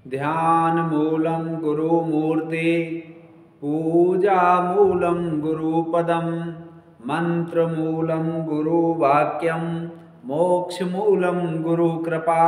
ध्यान मूलं गुरुमूर्ति पूजा मूलं गुरुपदम मंत्र मूलं गुरुवाक्यम मोक्ष मूलं गुरु कृपा।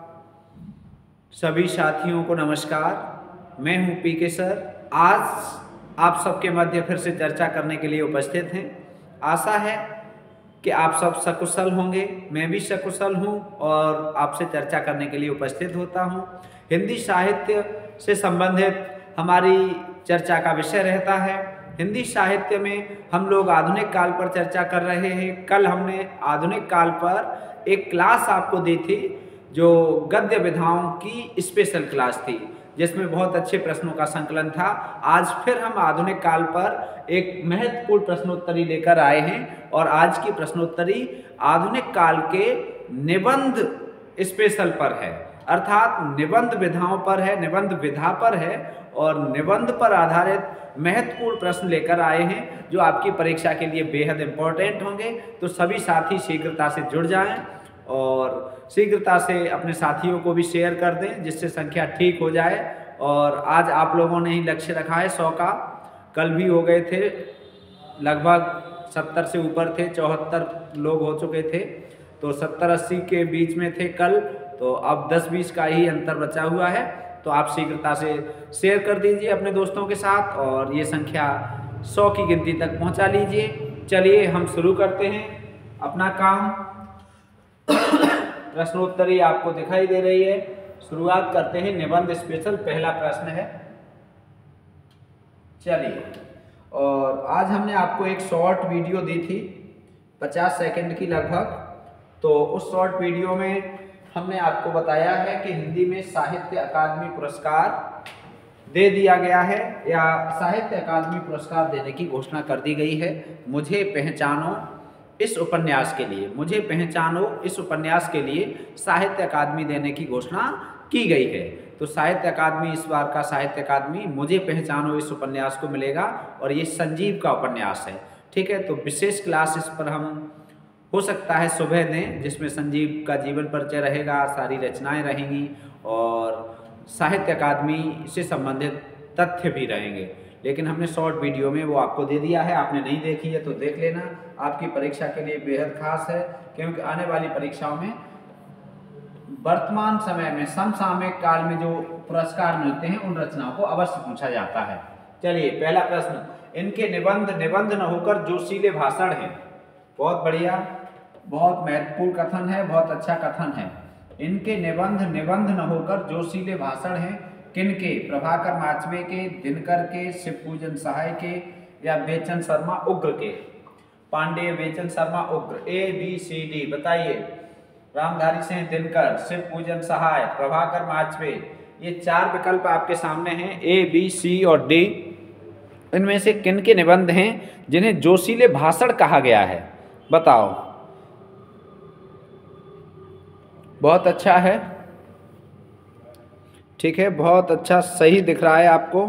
सभी साथियों को नमस्कार। मैं हूं पीके सर। आज आप सबके मध्य फिर से चर्चा करने के लिए उपस्थित हैं। आशा है कि आप सब सकुशल होंगे, मैं भी सकुशल हूं और आपसे चर्चा करने के लिए उपस्थित होता हूं। हिंदी साहित्य से संबंधित हमारी चर्चा का विषय रहता है। हिंदी साहित्य में हम लोग आधुनिक काल पर चर्चा कर रहे हैं। कल हमने आधुनिक काल पर एक क्लास आपको दी थी जो गद्य विधाओं की स्पेशल क्लास थी, जिसमें बहुत अच्छे प्रश्नों का संकलन था। आज फिर हम आधुनिक काल पर एक महत्वपूर्ण प्रश्नोत्तरी लेकर आए हैं और आज की प्रश्नोत्तरी आधुनिक काल के निबंध स्पेशल पर है, अर्थात निबंध विधाओं पर है, निबंध विधा पर है और निबंध पर आधारित महत्वपूर्ण प्रश्न लेकर आए हैं जो आपकी परीक्षा के लिए बेहद इम्पोर्टेंट होंगे। तो सभी साथी शीघ्रता से जुड़ जाएं और शीघ्रता से अपने साथियों को भी शेयर कर दें जिससे संख्या ठीक हो जाए। और आज आप लोगों ने ही लक्ष्य रखा है 100 का। कल भी हो गए थे, लगभग 70 से ऊपर थे, 74 लोग हो चुके थे, तो 70-80 के बीच में थे कल। तो अब 10-20 का ही अंतर बचा हुआ है। तो आप शीघ्रता से शेयर कर दीजिए अपने दोस्तों के साथ और ये संख्या 100 की गिनती तक पहुंचा लीजिए। चलिए हम शुरू करते हैं अपना काम। प्रश्नोत्तरी आपको दिखाई दे रही है। शुरुआत करते हैं निबंध स्पेशल। पहला प्रश्न है, चलिए। और आज हमने आपको एक शॉर्ट वीडियो दी थी 50 सेकंड की लगभग। तो उस शॉर्ट वीडियो में हमने आपको बताया है कि हिंदी में साहित्य अकादमी पुरस्कार दे दिया गया है या साहित्य अकादमी पुरस्कार देने की घोषणा कर दी गई है। मुझे पहचानो इस उपन्यास के लिए, मुझे पहचानो इस उपन्यास के लिए साहित्य अकादमी देने की घोषणा की गई है। तो साहित्य अकादमी, इस बार का साहित्य अकादमी मुझे पहचानो इस उपन्यास को मिलेगा और ये संजीव का उपन्यास है। ठीक है, तो विशेष क्लास इस पर हम हो सकता है सुबह दें, जिसमें संजीव का जीवन परिचय रहेगा, सारी रचनाएं रहेंगी और साहित्य अकादमी से संबंधित तथ्य भी रहेंगे। लेकिन हमने शॉर्ट वीडियो में वो आपको दे दिया है। आपने नहीं देखी है तो देख लेना, आपकी परीक्षा के लिए बेहद खास है, क्योंकि आने वाली परीक्षाओं में वर्तमान समय में समसामयिक काल में जो पुरस्कार मिलते हैं उन रचनाओं को अवश्य पूछा जाता है। चलिए पहला प्रश्न, इनके निबंध न होकर जोशीले भाषण हैं। बहुत बढ़िया, बहुत महत्वपूर्ण कथन है, बहुत अच्छा कथन है। इनके निबंध न होकर जोशीले भाषण हैं। किनके? प्रभाकर माचवे के, दिनकर के, शिवपूजन सहाय के या बेचन शर्मा उग्र के? पांडेय, बेचन शर्मा, उग्र। ABCD बताइए। रामधारी सिंह दिनकर, शिवपूजन सहाय, प्रभाकर माचवे। ये 4 विकल्प आपके सामने हैं, A, B, C और D। इनमें से किनके निबंध हैं जिन्हें जोशीले भाषण कहा गया है? बताओ। बहुत अच्छा है, ठीक है, बहुत अच्छा, सही दिख रहा है आपको।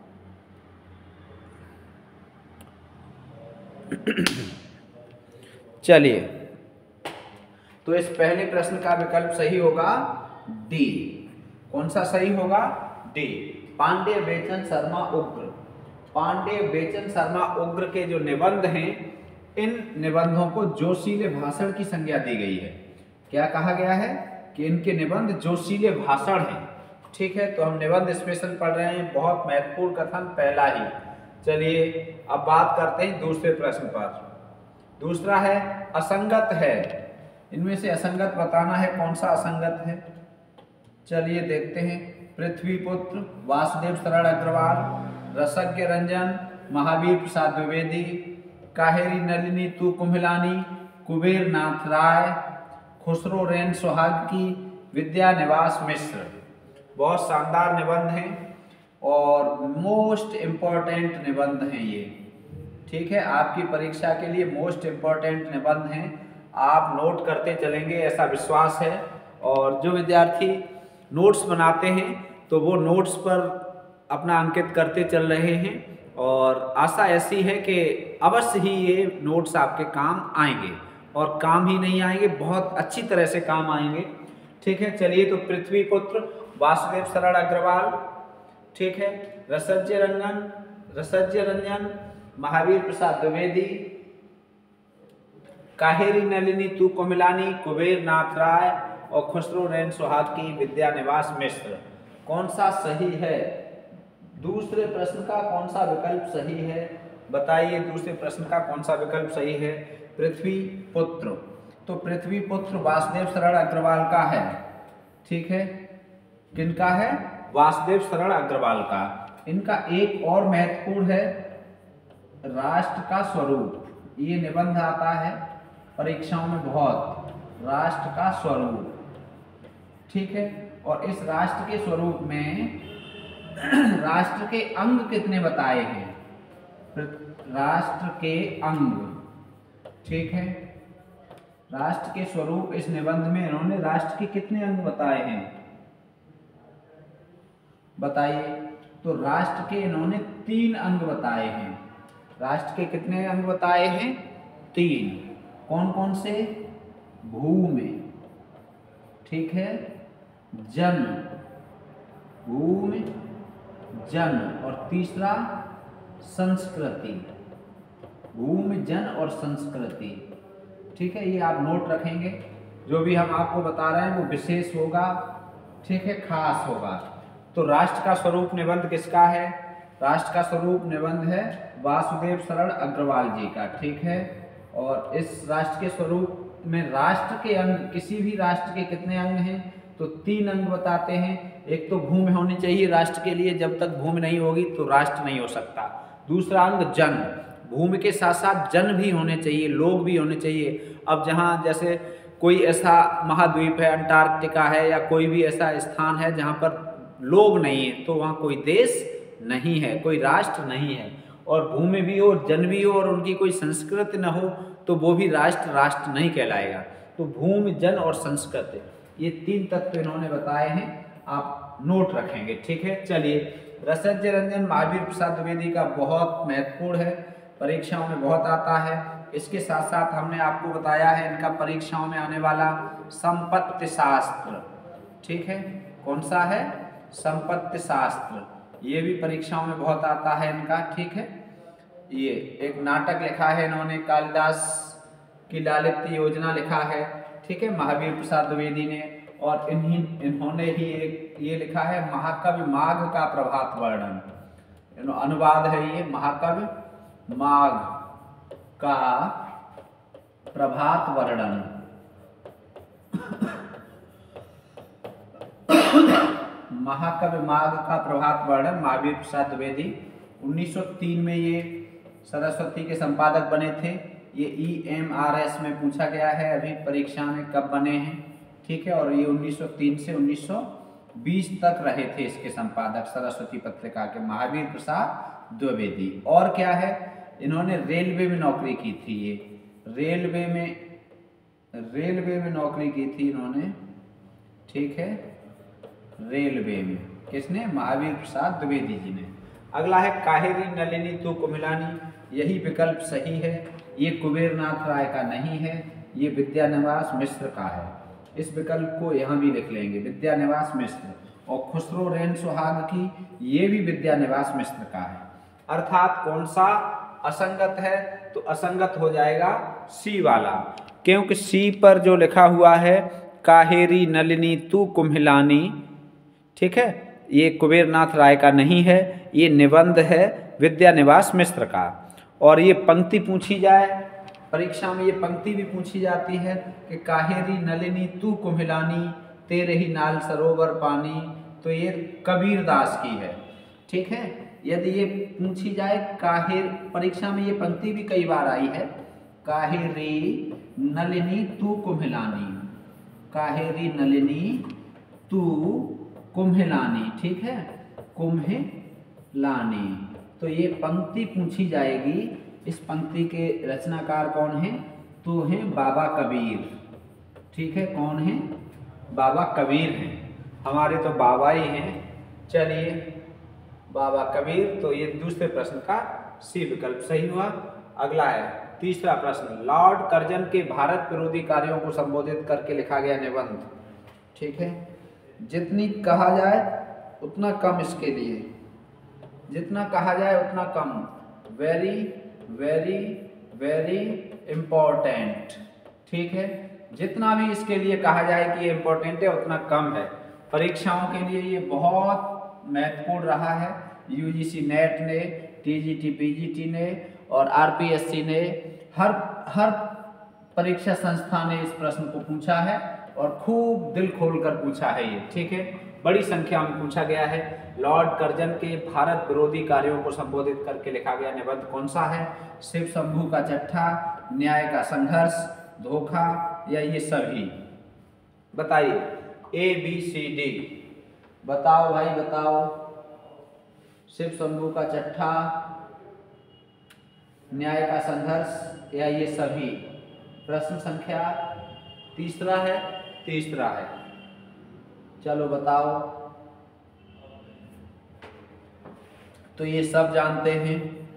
चलिए, तो इस पहले प्रश्न का विकल्प सही होगा डी। कौन सा सही होगा? डी, पांडेय, बेचन शर्मा, उग्र। पांडेय, बेचन शर्मा, उग्र के जो निबंध हैं, इन निबंधों को जोशीले भाषण की संज्ञा दी गई है। क्या कहा गया है? कि इनके निबंध जोशीले भाषण हैं। ठीक है, तो हम निबंध स्पेशल पढ़ रहे हैं, बहुत महत्वपूर्ण कथन पहला ही। चलिए अब बात करते हैं दूसरे प्रश्न पर। दूसरा है असंगत है। इनमें से असंगत बताना है, कौन सा असंगत है? चलिए देखते हैं। पृथ्वीपुत्र, वासुदेव शरण अग्रवाल, रसज्ञ रंजन, महावीर प्रसाद द्विवेदी, काहेरी नलिनी तू कुम्हिलानी, कुबेर नाथ राय, खुसरो रेन सुहाग की, विद्यानिवास मिश्र। बहुत शानदार निबंध हैं और मोस्ट इम्पॉर्टेंट निबंध हैं ये। ठीक है, आपकी परीक्षा के लिए मोस्ट इम्पॉर्टेंट निबंध हैं। आप नोट करते चलेंगे ऐसा विश्वास है। और जो विद्यार्थी नोट्स बनाते हैं तो वो नोट्स पर अपना अंकित करते चल रहे हैं और आशा ऐसी है कि अवश्य ही ये नोट्स आपके काम आएंगे और काम ही नहीं आएंगे, बहुत अच्छी तरह से काम आएंगे। ठीक है, चलिए तो पृथ्वीपुत्र, वासुदेव शरण अग्रवाल, ठीक है, रसज्य रंजन, महावीर प्रसाद द्विवेदी, काहेरी नलिनी तू कुम्हिलानी, कुबेर नाथ राय और खुसरो नैन सुहाग की विद्यानिवास मिश्र। कौन सा सही है? दूसरे प्रश्न का कौन सा विकल्प सही है? बताइए दूसरे प्रश्न का कौन सा विकल्प सही है? पृथ्वी पुत्र। तो पृथ्वी पुत्र वासुदेव शरण अग्रवाल का है, ठीक है। किनका है? वासुदेव शरण अग्रवाल का। इनका एक और महत्वपूर्ण है, राष्ट्र का स्वरूप। ये निबंध आता है परीक्षाओं में बहुत, राष्ट्र का स्वरूप, ठीक है। और इस राष्ट्र के स्वरूप में राष्ट्र के अंग कितने बताए हैं? राष्ट्र के अंग, ठीक है। राष्ट्र के स्वरूप इस निबंध में इन्होंने राष्ट्र के कितने अंग बताए हैं? बताइए। तो राष्ट्र के इन्होंने 3 अंग बताए हैं। राष्ट्र के कितने अंग बताए हैं? 3। कौन कौन से? भूमि, ठीक है, जन, भूमि, जन, और तीसरा संस्कृति। भूमि, जन और संस्कृति, ठीक है। ये आप नोट रखेंगे। जो भी हम आपको बता रहे हैं वो विशेष होगा, ठीक है, खास होगा। तो राष्ट्र का स्वरूप निबंध किसका है? राष्ट्र का स्वरूप निबंध है वासुदेव शरण अग्रवाल जी का, ठीक है। और इस राष्ट्र के स्वरूप में राष्ट्र के अंग, किसी भी राष्ट्र के कितने अंग हैं? तो 3 अंग बताते हैं। एक तो भूमि होनी चाहिए राष्ट्र के लिए, जब तक भूमि नहीं होगी तो राष्ट्र नहीं हो सकता। दूसरा अंग जन, भूमि के साथ साथ जन भी होने चाहिए, लोग भी होने चाहिए। अब जहाँ जैसे कोई ऐसा महाद्वीप है, अंटार्कटिका है, या कोई भी ऐसा स्थान है जहाँ पर लोग नहीं है, तो वहाँ कोई देश नहीं है, कोई राष्ट्र नहीं है। और भूमि भी हो, जन भी हो, और उनकी कोई संस्कृति न हो, तो वो भी राष्ट्र नहीं कहलाएगा। तो भूमि, जन और संस्कृति, ये 3 तत्व इन्होंने बताए हैं, आप नोट रखेंगे, ठीक है। चलिए, रसज्य रंजन महावीर प्रसाद द्विवेदी का बहुत महत्वपूर्ण है, परीक्षाओं में बहुत आता है। इसके साथ साथ हमने आपको बताया है इनका परीक्षाओं में आने वाला संपत्ति शास्त्र, ठीक है। कौन सा है? संपत्ति शास्त्र। ये भी परीक्षाओं में बहुत आता है इनका, ठीक है। ये एक नाटक लिखा है इन्होंने, कालिदास की लालित्य योजना लिखा है, ठीक है, महावीर प्रसाद द्विवेदी ने। और इन्होंने ही एक ये लिखा है महाकवि माघ का प्रभात वर्णन, अनुवाद है ये, महाकवि माघ का प्रभात वर्णन। महाकवि माघ का प्रभात वर्णन, महावीर प्रसाद द्विवेदी। 1903 में ये सरस्वती के संपादक बने थे। ये EMRS में पूछा गया है, अभी परीक्षा में कब बने हैं, ठीक है। और ये 1903 से 1920 तक रहे थे इसके संपादक, सरस्वती पत्रिका के, महावीर प्रसाद द्विवेदी। और क्या है, इन्होंने रेलवे में नौकरी की थी। ये रेलवे में नौकरी की थी इन्होंने, ठीक है, रेलवे में। किसने? महावीर प्रसाद द्विवेदी जी ने। अगला है काहेरी नलिनी तू कुम्हिलानी, यही विकल्प सही है। ये कुबेर नाथ राय का नहीं है, ये विद्यानिवास मिश्र का है। इस विकल्प को यहाँ भी लिख लेंगे, विद्यानिवास मिश्र। और खुसरो नैन सुहाग की, ये भी विद्यानिवास मिश्र का है। अर्थात कौन सा असंगत है? तो असंगत हो जाएगा सी वाला, क्योंकि सी पर जो लिखा हुआ है काहेरी नलिनी तू कुम्हिलानी, ठीक है, ये कुबेर नाथ राय का नहीं है, ये निबंध है विद्यानिवास मिश्र का। और ये पंक्ति पूछी जाए परीक्षा में, ये पंक्ति भी पूछी जाती है कि काहेरी नलिनी तू कुम्हिलानी, तेरे ही नाल सरोवर पानी, तो ये कबीरदास की है, ठीक है। यदि ये पूछी जाए परीक्षा में, ये पंक्ति भी कई बार आई है, काहेरी नलिनी तू कुम्हिलानी, काहेरी नलिनी तू कुम्हिलानी, ठीक है, कुम्हिलानी। तो ये पंक्ति पूछी जाएगी। इस पंक्ति के रचनाकार कौन हैं? तो हैं बाबा कबीर, ठीक है। कौन है? बाबा कबीर हैं, हमारे तो बाबा ही हैं। चलिए, बाबा कबीर। तो ये दूसरे प्रश्न का सी विकल्प सही हुआ। अगला है तीसरा प्रश्न, लॉर्ड कर्जन के भारत विरोधी कार्यों को संबोधित करके लिखा गया निबंध, ठीक है। जितनी कहा जाए उतना कम इसके लिए, जितना कहा जाए उतना कम। वेरी वेरी वेरी इम्पोर्टेंट, ठीक है। जितना भी इसके लिए कहा जाए कि ये इम्पोर्टेंट है उतना कम है। परीक्षाओं के लिए ये बहुत महत्वपूर्ण रहा है। यूजीसी नेट ने, टीजीटी पीजीटी ने और आरपीएससी ने, हर परीक्षा संस्था ने इस प्रश्न को पूछा है और खूब दिल खोलकर पूछा है ये, ठीक है। बड़ी संख्या में पूछा गया है। लॉर्ड कर्जन के भारत विरोधी कार्यों को संबोधित करके लिखा गया निबंध कौन सा है? शिव शंभू का चट्टा, न्याय का संघर्ष, धोखा या ये सभी? बताइए, ए बी सी डी बताओ भाई बताओ। शिव शंभू का चट्टा, न्याय का संघर्ष या ये सभी? प्रश्न संख्या तीसरा है, तीसरा है। चलो बताओ। तो ये सब जानते हैं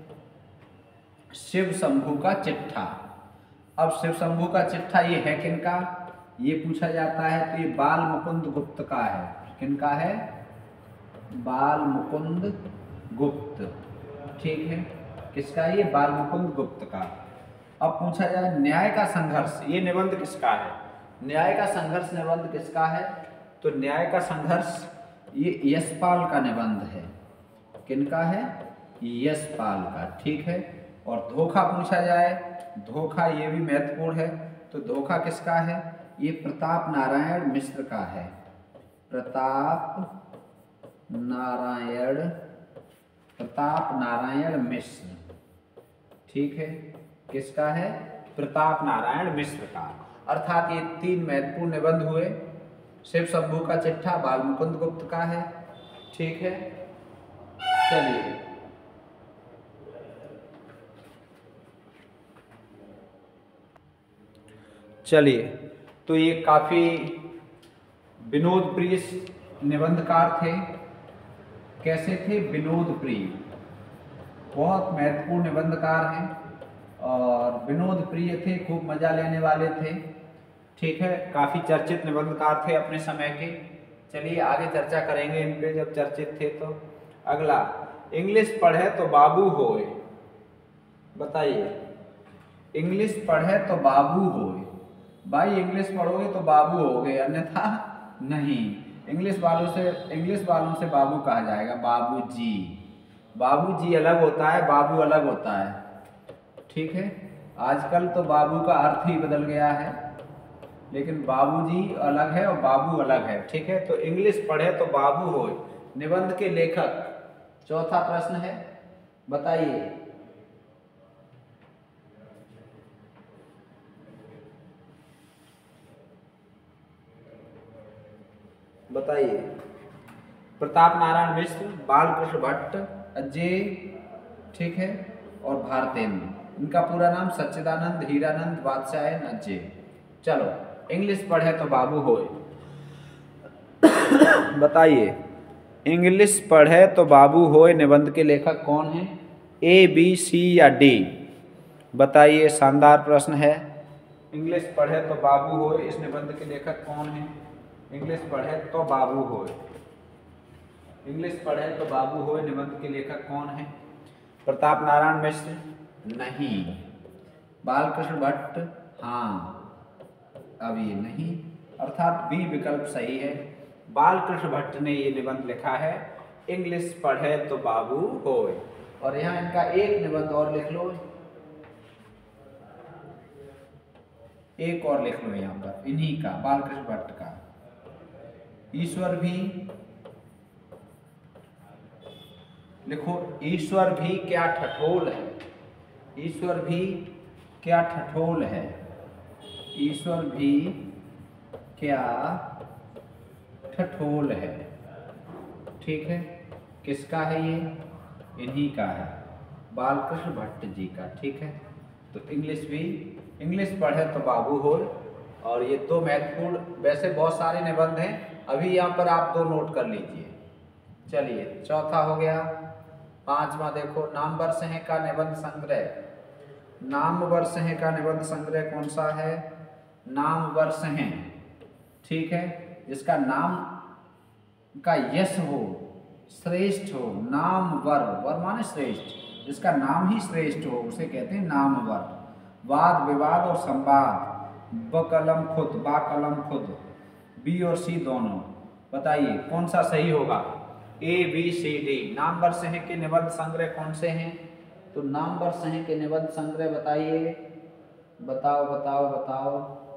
शिव शंभू का चिट्ठा। अब शिव शंभू का चिट्ठा ये है किनका? ये पूछा जाता है तो ये बाल मुकुंद गुप्त का है। किनका है? बाल मुकुंद गुप्त, ठीक है। किसका? ये बाल मुकुंद गुप्त का। अब पूछा जाए न्याय का संघर्ष, ये निबंध किसका है? न्याय का संघर्ष निबंध किसका है? तो न्याय का संघर्ष ये यशपाल का निबंध है। किनका है? यशपाल का, ठीक है। और धोखा पूछा जाए, धोखा ये भी महत्वपूर्ण है। तो धोखा किसका है? ये प्रताप नारायण मिश्र का है। प्रताप नारायण मिश्र, ठीक है। किसका है? प्रताप नारायण मिश्र का। अर्थात ये तीन महत्वपूर्ण निबंध हुए। शिव शंभू का चिट्ठा बाल मुकुंद गुप्त का है, ठीक है। चलिए, तो ये काफी विनोद प्रिय निबंधकार थे। कैसे थे? विनोद प्रिय, बहुत महत्वपूर्ण निबंधकार हैं और विनोद प्रिय थे, खूब मजा लेने वाले थे, ठीक है। काफी चर्चित निबंधकार थे अपने समय के। चलिए आगे चर्चा करेंगे इन पे जब चर्चित थे तो। अगला, इंग्लिश पढ़े तो बाबू होए। बताइए, इंग्लिश पढ़े तो बाबू होए। भाई इंग्लिश पढ़ोगे तो बाबू होगे, अन्यथा नहीं। इंग्लिश वालों से बाबू कहा जाएगा, बाबूजी। बाबूजी अलग होता है, बाबू अलग होता है, ठीक है। आजकल तो बाबू का अर्थ ही बदल गया है, लेकिन बाबूजी अलग है और बाबू अलग है, ठीक है। तो इंग्लिश पढ़े तो बाबू होए, निबंध के लेखक। चौथा प्रश्न है, बताइए। बताइए, प्रताप नारायण मिश्र, बालकृष्ण भट्ट, अजय, ठीक है, और भारतेंद्र। इनका पूरा नाम सच्चिदानंद हीरानंद वात्स्यायन अजय। चलो, इंग्लिश पढ़े तो बाबू होए। बताइए, इंग्लिश पढ़े तो बाबू होए निबंध के लेखक कौन हैं? ए बी सी या डी? बताइए, शानदार प्रश्न है। इंग्लिश पढ़े तो बाबू होए, इस निबंध के लेखक कौन हैं? इंग्लिश पढ़े तो बाबू होए, इंग्लिश पढ़े तो बाबू होए निबंध के लेखक कौन है? प्रताप नारायण मिश्र? नहीं। बालकृष्ण भट्ट? हाँ। अब ये नहीं, अर्थात बी विकल्प सही है। बालकृष्ण भट्ट ने ये निबंध लिखा है, इंग्लिश पढ़े तो बाबू होए। और यहाँ इनका एक निबंध और लिख लो, एक और लिख लो यहाँ पर, इन्हीं का, बालकृष्ण भट्ट का। ईश्वर भी लिखो, ईश्वर भी क्या ठठोल है। ईश्वर भी क्या ठठोल है। ईश्वर भी क्या ठठोल है, ठीक है। किसका है ये? इन्हीं का है, बालकृष्ण भट्ट जी का, ठीक है। तो इंग्लिश भी, इंग्लिश पढ़े तो बाबू होए। और ये दो महत्वपूर्ण, वैसे बहुत सारे निबंध हैं, अभी यहाँ पर आप दो नोट कर लीजिए। चलिए, चौथा हो गया। पांचवा देखो, नाम वर्ष है का निबंध संग्रह। नाम वर्ष है का निबंध संग्रह कौन सा है? नाम वर्ष है, ठीक है। जिसका नाम का यश हो, श्रेष्ठ हो, नामवर, वर माने श्रेष्ठ, जिसका नाम ही श्रेष्ठ हो उसे कहते हैं नामवर। वाद विवाद और संवाद, ब कलम खुद, बा कलम खुद, बी और सी दोनों। बताइए कौन सा सही होगा? A B C D. नाम वर्ष हैं के निबंध संग्रह कौन से हैं? तो नाम वर्ष हैं के निबंध संग्रह बताइए, बताओ बताओ बताओ।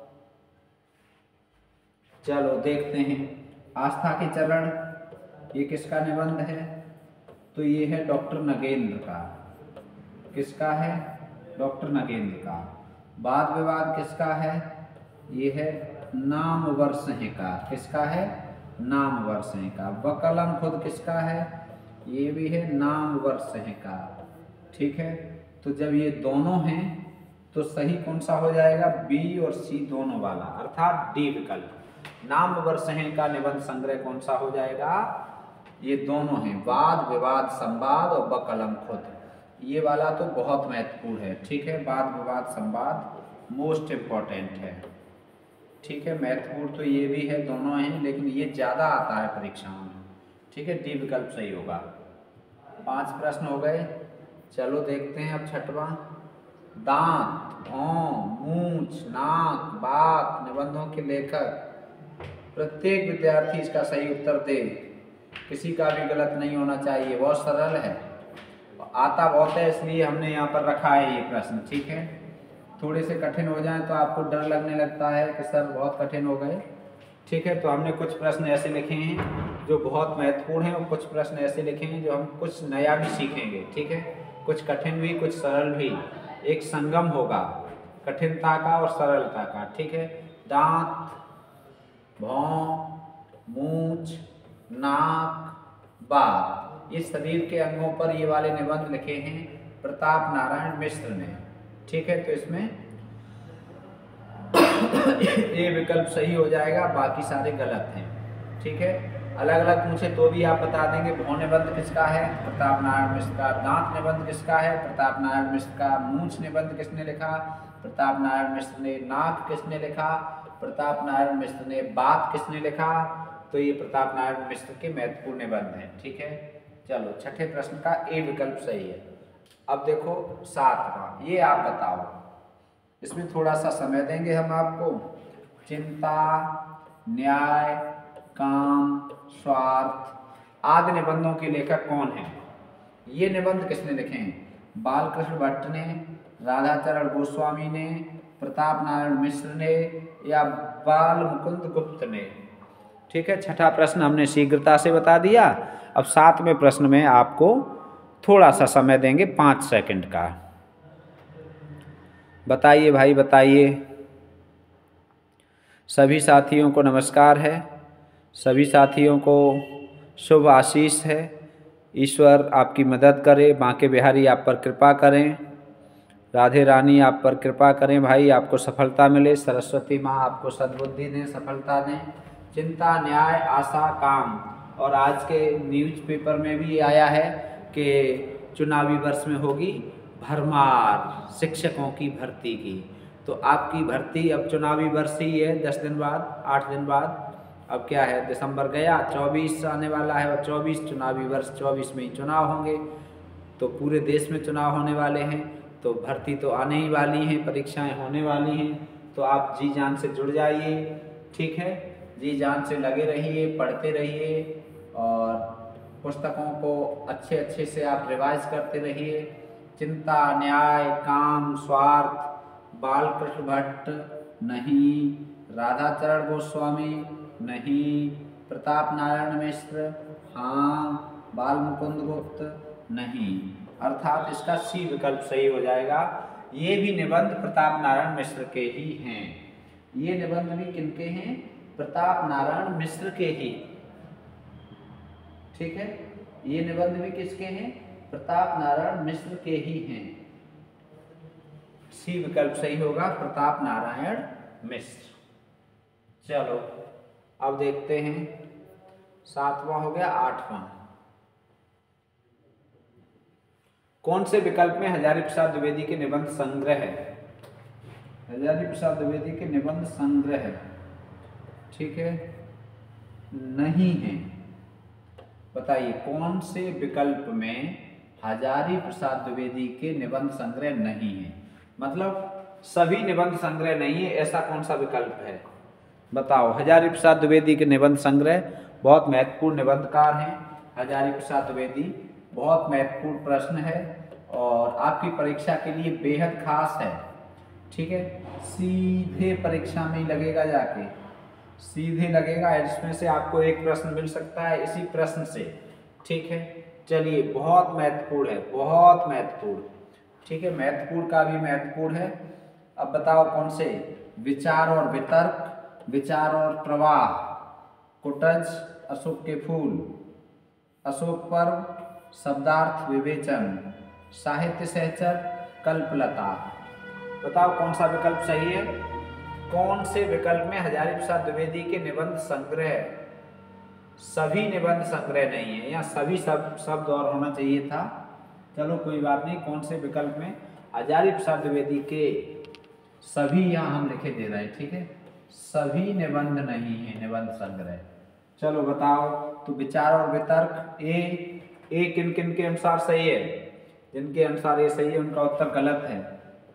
चलो देखते हैं। आस्था के चरण, ये किसका निबंध है? तो ये है डॉक्टर नगेंद्र का। किसका है? डॉक्टर नगेंद्र का। वाद विवाद किसका है? ये है नामवर सिंह का। किसका है? नामवर सिंह का। बकलम खुद किसका है? ये भी है नामवर सिंह का। ठीक है, तो जब ये दोनों हैं तो सही कौन सा हो जाएगा? बी और सी दोनों वाला, अर्थात डी विकल्प। नामवर सिंह का निबंध संग्रह कौन सा हो जाएगा? ये दोनों हैं, वाद विवाद संवाद और बकलम खुद। ये वाला तो बहुत महत्वपूर्ण है। ठीक है, वाद विवाद संवाद मोस्ट इम्पॉर्टेंट है। ठीक है, महत्वपूर्ण तो ये भी है, दोनों हैं, लेकिन ये ज़्यादा आता है परीक्षाओं में। ठीक है, डी विकल्प सही होगा। 5 प्रश्न हो गए। चलो देखते हैं अब छठवां। दांत, भौं, मूंछ, नाक, बात निबंधों के लेखक। प्रत्येक विद्यार्थी इसका सही उत्तर दे, किसी का भी गलत नहीं होना चाहिए। बहुत सरल है, आता बहुत है, इसलिए हमने यहाँ पर रखा है ये प्रश्न। ठीक है, थोड़े से कठिन हो जाएं तो आपको डर लगने लगता है कि सर बहुत कठिन हो गए। ठीक है, तो हमने कुछ प्रश्न ऐसे लिखे हैं जो बहुत महत्वपूर्ण हैं और कुछ प्रश्न ऐसे लिखे हैं जो हम कुछ नया भी सीखेंगे। ठीक है, कुछ कठिन भी कुछ सरल भी, एक संगम होगा कठिनता का और सरलता का। ठीक है, दांत, भौं, मूंछ, नाक, बात, ये शरीर के अंगों पर ये वाले निबंध लिखे हैं प्रताप नारायण मिश्र ने। ठीक है, तो इसमें ये विकल्प सही हो जाएगा, बाकी सारे गलत हैं। ठीक है, अलग अलग पूछे तो भी आप बता देंगे। भौं निबंध किसका है? प्रताप नारायण मिश्र का। दांत निबंध किसका है? प्रताप नारायण मिश्र का। मूंछ निबंध किसने लिखा? प्रताप नारायण मिश्र ने। नाक किसने लिखा? प्रताप नारायण मिश्र ने। बात किसने लिखा? तो ये प्रताप नारायण मिश्र के महत्वपूर्ण निबंध हैं। ठीक है, चलो छठे प्रश्न का ए विकल्प सही है। अब देखो 7वां, ये आप बताओ, इसमें थोड़ा सा समय देंगे हम आपको। चिंता, न्याय, काम, स्वार्थ आदि निबंधों के लेखक कौन हैं? ये निबंध किसने लिखे हैं? बालकृष्ण भट्ट ने, राधाचरण गोस्वामी ने, प्रताप नारायण मिश्र ने या बाल मुकुंद गुप्त ने। ठीक है, छठा प्रश्न हमने शीघ्रता से बता दिया। अब 7वें प्रश्न में आपको थोड़ा सा समय देंगे, 5 सेकंड का। बताइए भाई बताइए। सभी साथियों को नमस्कार है, सभी साथियों को शुभ आशीष है। ईश्वर आपकी मदद करे, बांके बिहारी आप पर कृपा करें, राधे रानी आप पर कृपा करें भाई, आपको सफलता मिले, सरस्वती माँ आपको सद्बुद्धि दें, सफलता दें। चिंता, न्याय, आशा, काम। और आज के न्यूज़पेपर में भी आया है कि चुनावी वर्ष में होगी भरमार शिक्षकों की भर्ती की। तो आपकी भर्ती अब चुनावी वर्ष ही है, 10 दिन बाद, 8 दिन बाद। अब क्या है, दिसंबर गया, 24 आने वाला है और 24 चुनावी वर्ष, 24 में ही चुनाव होंगे। तो पूरे देश में चुनाव होने वाले हैं, तो भर्ती तो आने ही वाली हैं, परीक्षाएं होने वाली हैं। तो आप जी जान से जुड़ जाइए। ठीक है, जी जान से लगे रहिए, पढ़ते रहिए और पुस्तकों को अच्छे अच्छे से आप रिवाइज करते रहिए। चिंता, न्याय, काम, स्वार्थ, बालकृष्ण भट्ट नहीं, राधाचरण गोस्वामी नहीं, प्रताप नारायण मिश्र हाँ, बाल मुकुंद गुप्त नहीं, अर्थात इसका सी विकल्प सही हो जाएगा। ये भी निबंध प्रताप नारायण मिश्र के ही हैं। ये निबंध भी किनके हैं? प्रताप नारायण मिश्र के ही। ठीक है, ये निबंध भी किसके हैं? प्रताप नारायण मिश्र के ही हैं। सी विकल्प सही होगा, प्रताप नारायण मिश्र। चलो अब देखते हैं, 7वां हो गया। 8वां, कौन से विकल्प में हजारी प्रसाद द्विवेदी के निबंध संग्रह है? हजारी प्रसाद द्विवेदी के निबंध संग्रह है। ठीक है, नहीं है। बताइए कौन से विकल्प में हजारी प्रसाद द्विवेदी के निबंध संग्रह नहीं है, मतलब सभी निबंध संग्रह नहीं है, ऐसा कौन सा विकल्प है? बताओ। हजारी प्रसाद द्विवेदी के निबंध संग्रह बहुत महत्वपूर्ण निबंधकार हैं। हजारी प्रसाद द्विवेदी बहुत महत्वपूर्ण प्रश्न है और आपकी परीक्षा के लिए बेहद खास है। ठीक है, सीधे परीक्षा में ही लगेगा, जाके सीधे लगेगा। इसमें से आपको एक प्रश्न मिल सकता है इसी प्रश्न से। ठीक है, चलिए, बहुत महत्वपूर्ण है, बहुत महत्वपूर्ण। ठीक है, महत्वपूर्ण का भी महत्वपूर्ण है। अब बताओ कौन से? विचार और वितर्क, विचार और प्रवाह, कुटज, अशोक के फूल, अशोक पर्व, शब्दार्थ विवेचन, साहित्य सहचर, कल्पलता। बताओ कौन सा विकल्प सही है? कौन से विकल्प में हजारी प्रसाद द्विवेदी के निबंध संग्रह, सभी निबंध संग्रह नहीं है, या सभी शब्द और होना चाहिए था। चलो कोई बात नहीं, कौन से विकल्प में हजारी प्रसाद द्विवेदी के सभी, यहाँ हम लिखे दे रहे हैं। ठीक है, सभी निबंध नहीं है निबंध संग्रह। चलो बताओ। तो विचार और वितर्क ए किन किन के अनुसार सही है? जिनके अनुसार ये सही है उनका उत्तर गलत है।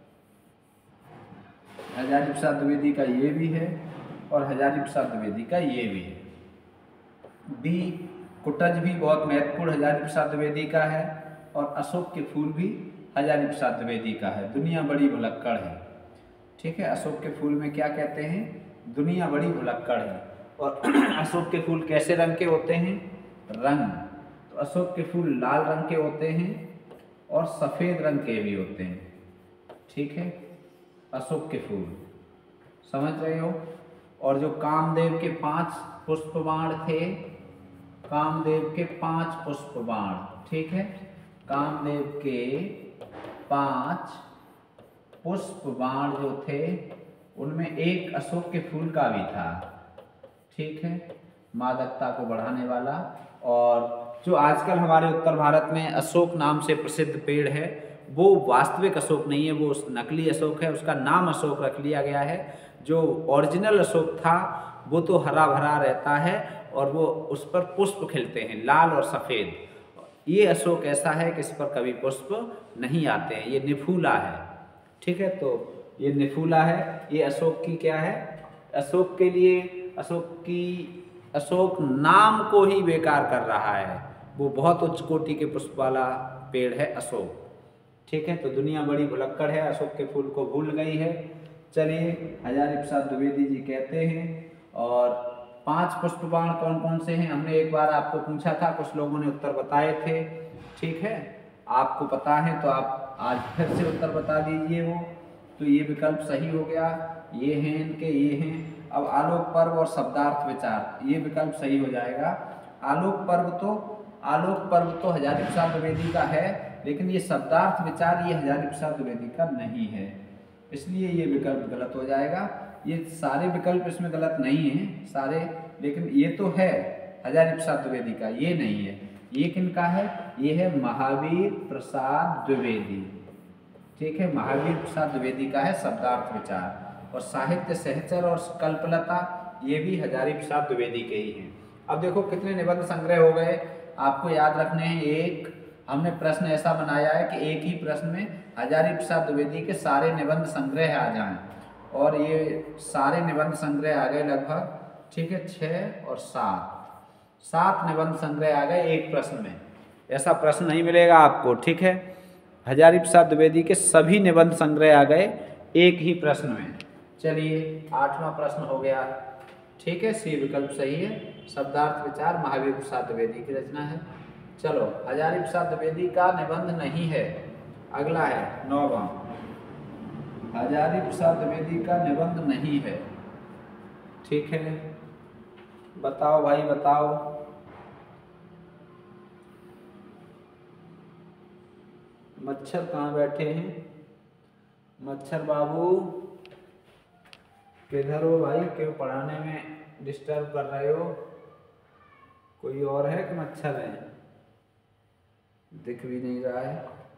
हजारी प्रसाद द्विवेदी का ये भी है और हजारी प्रसाद द्विवेदी का ये भी है। बी, कुटज भी बहुत महत्वपूर्ण हजारी प्रसाद द्विवेदी का है और अशोक के फूल भी हजारी प्रसाद द्विवेदी का है। दुनिया बड़ी भुलक्कड़ है। ठीक है, अशोक के फूल में क्या कहते हैं? दुनिया बड़ी भुलक्कड़ है। और अशोक के फूल कैसे रंग के होते हैं? रंग, तो अशोक के फूल लाल रंग के होते हैं और सफ़ेद रंग के भी होते हैं। ठीक है, अशोक के फूल, समझ रहे हो? और जो कामदेव के 5 पुष्प बाण थे, कामदेव के 5 पुष्प बाण, ठीक है, कामदेव के 5 पुष्प बाण जो थे उनमें एक अशोक के फूल का भी था। ठीक है, मादकता को बढ़ाने वाला। और जो आजकल हमारे उत्तर भारत में अशोक नाम से प्रसिद्ध पेड़ है, वो वास्तविक अशोक नहीं है, वो नकली अशोक है, उसका नाम अशोक रख लिया गया है। जो ओरिजिनल अशोक था वो तो हरा भरा रहता है और वो उस पर पुष्प खिलते हैं, लाल और सफ़ेद। ये अशोक ऐसा है कि इस पर कभी पुष्प नहीं आते हैं, ये निफूला है। ठीक है, तो ये निफूला है। ये अशोक की क्या है? अशोक के लिए, अशोक नाम को ही बेकार कर रहा है। वो बहुत उच्च कोटि के पुष्प वाला पेड़ है अशोक। ठीक है, तो दुनिया बड़ी भुलक्कड़ है, अशोक के फूल को भूल गई है। चलिए, हजारी प्रसाद द्विवेदी जी कहते हैं। और 5 पुष्प बाण कौन कौन से हैं? हमने एक बार आपको पूछा था, कुछ लोगों ने उत्तर बताए थे। ठीक है, आपको पता है तो आप आज फिर से उत्तर बता दीजिए वो। तो ये विकल्प सही हो गया, ये हैं इनके, ये हैं। अब आलोक पर्व और शब्दार्थ विचार, ये विकल्प सही हो जाएगा। आलोक पर्व तो हजारी प्रसाद द्विवेदी का है, लेकिन ये शब्दार्थ विचार ये हजारी प्रसाद द्विवेदी का नहीं है, इसलिए ये विकल्प गलत हो जाएगा। ये सारे विकल्प इसमें गलत नहीं हैं सारे, लेकिन ये तो है हजारी प्रसाद द्विवेदी का, ये नहीं है। ये किनका है? ये है महावीर प्रसाद द्विवेदी। ठीक है, महावीर प्रसाद द्विवेदी का है शब्दार्थ विचार। और साहित्य सहचर और कल्पलता ये भी हजारी प्रसाद द्विवेदी के ही हैं। अब देखो कितने निबंध संग्रह हो गए, आपको याद रखने हैं। एक हमने प्रश्न ऐसा बनाया है कि एक ही प्रश्न में हजारी प्रसाद द्विवेदी के सारे निबंध संग्रह आ जाएं, और ये सारे निबंध संग्रह आ गए लगभग। ठीक है, 6 और 7 निबंध संग्रह आ गए एक प्रश्न में। ऐसा प्रश्न नहीं मिलेगा आपको। ठीक है, हजारी प्रसाद द्विवेदी के सभी निबंध संग्रह आ गए एक ही प्रश्न में। चलिए, 8वां प्रश्न हो गया। ठीक है, सी विकल्प सही है, शब्दार्थ विचार महावीर प्रसाद द्विवेदी की रचना है। चलो, हजारी प्रसाद द्विवेदी का निबंध नहीं है। अगला है 9वां, हजारी प्रसाद द्विवेदी का निबंध नहीं है। ठीक है, बताओ भाई बताओ। मच्छर कहाँ बैठे हैं? मच्छर बाबू किधर हो भाई? क्यों पढ़ाने में डिस्टर्ब कर रहे हो? कोई और है कि मच्छर है? दिख भी नहीं रहा है।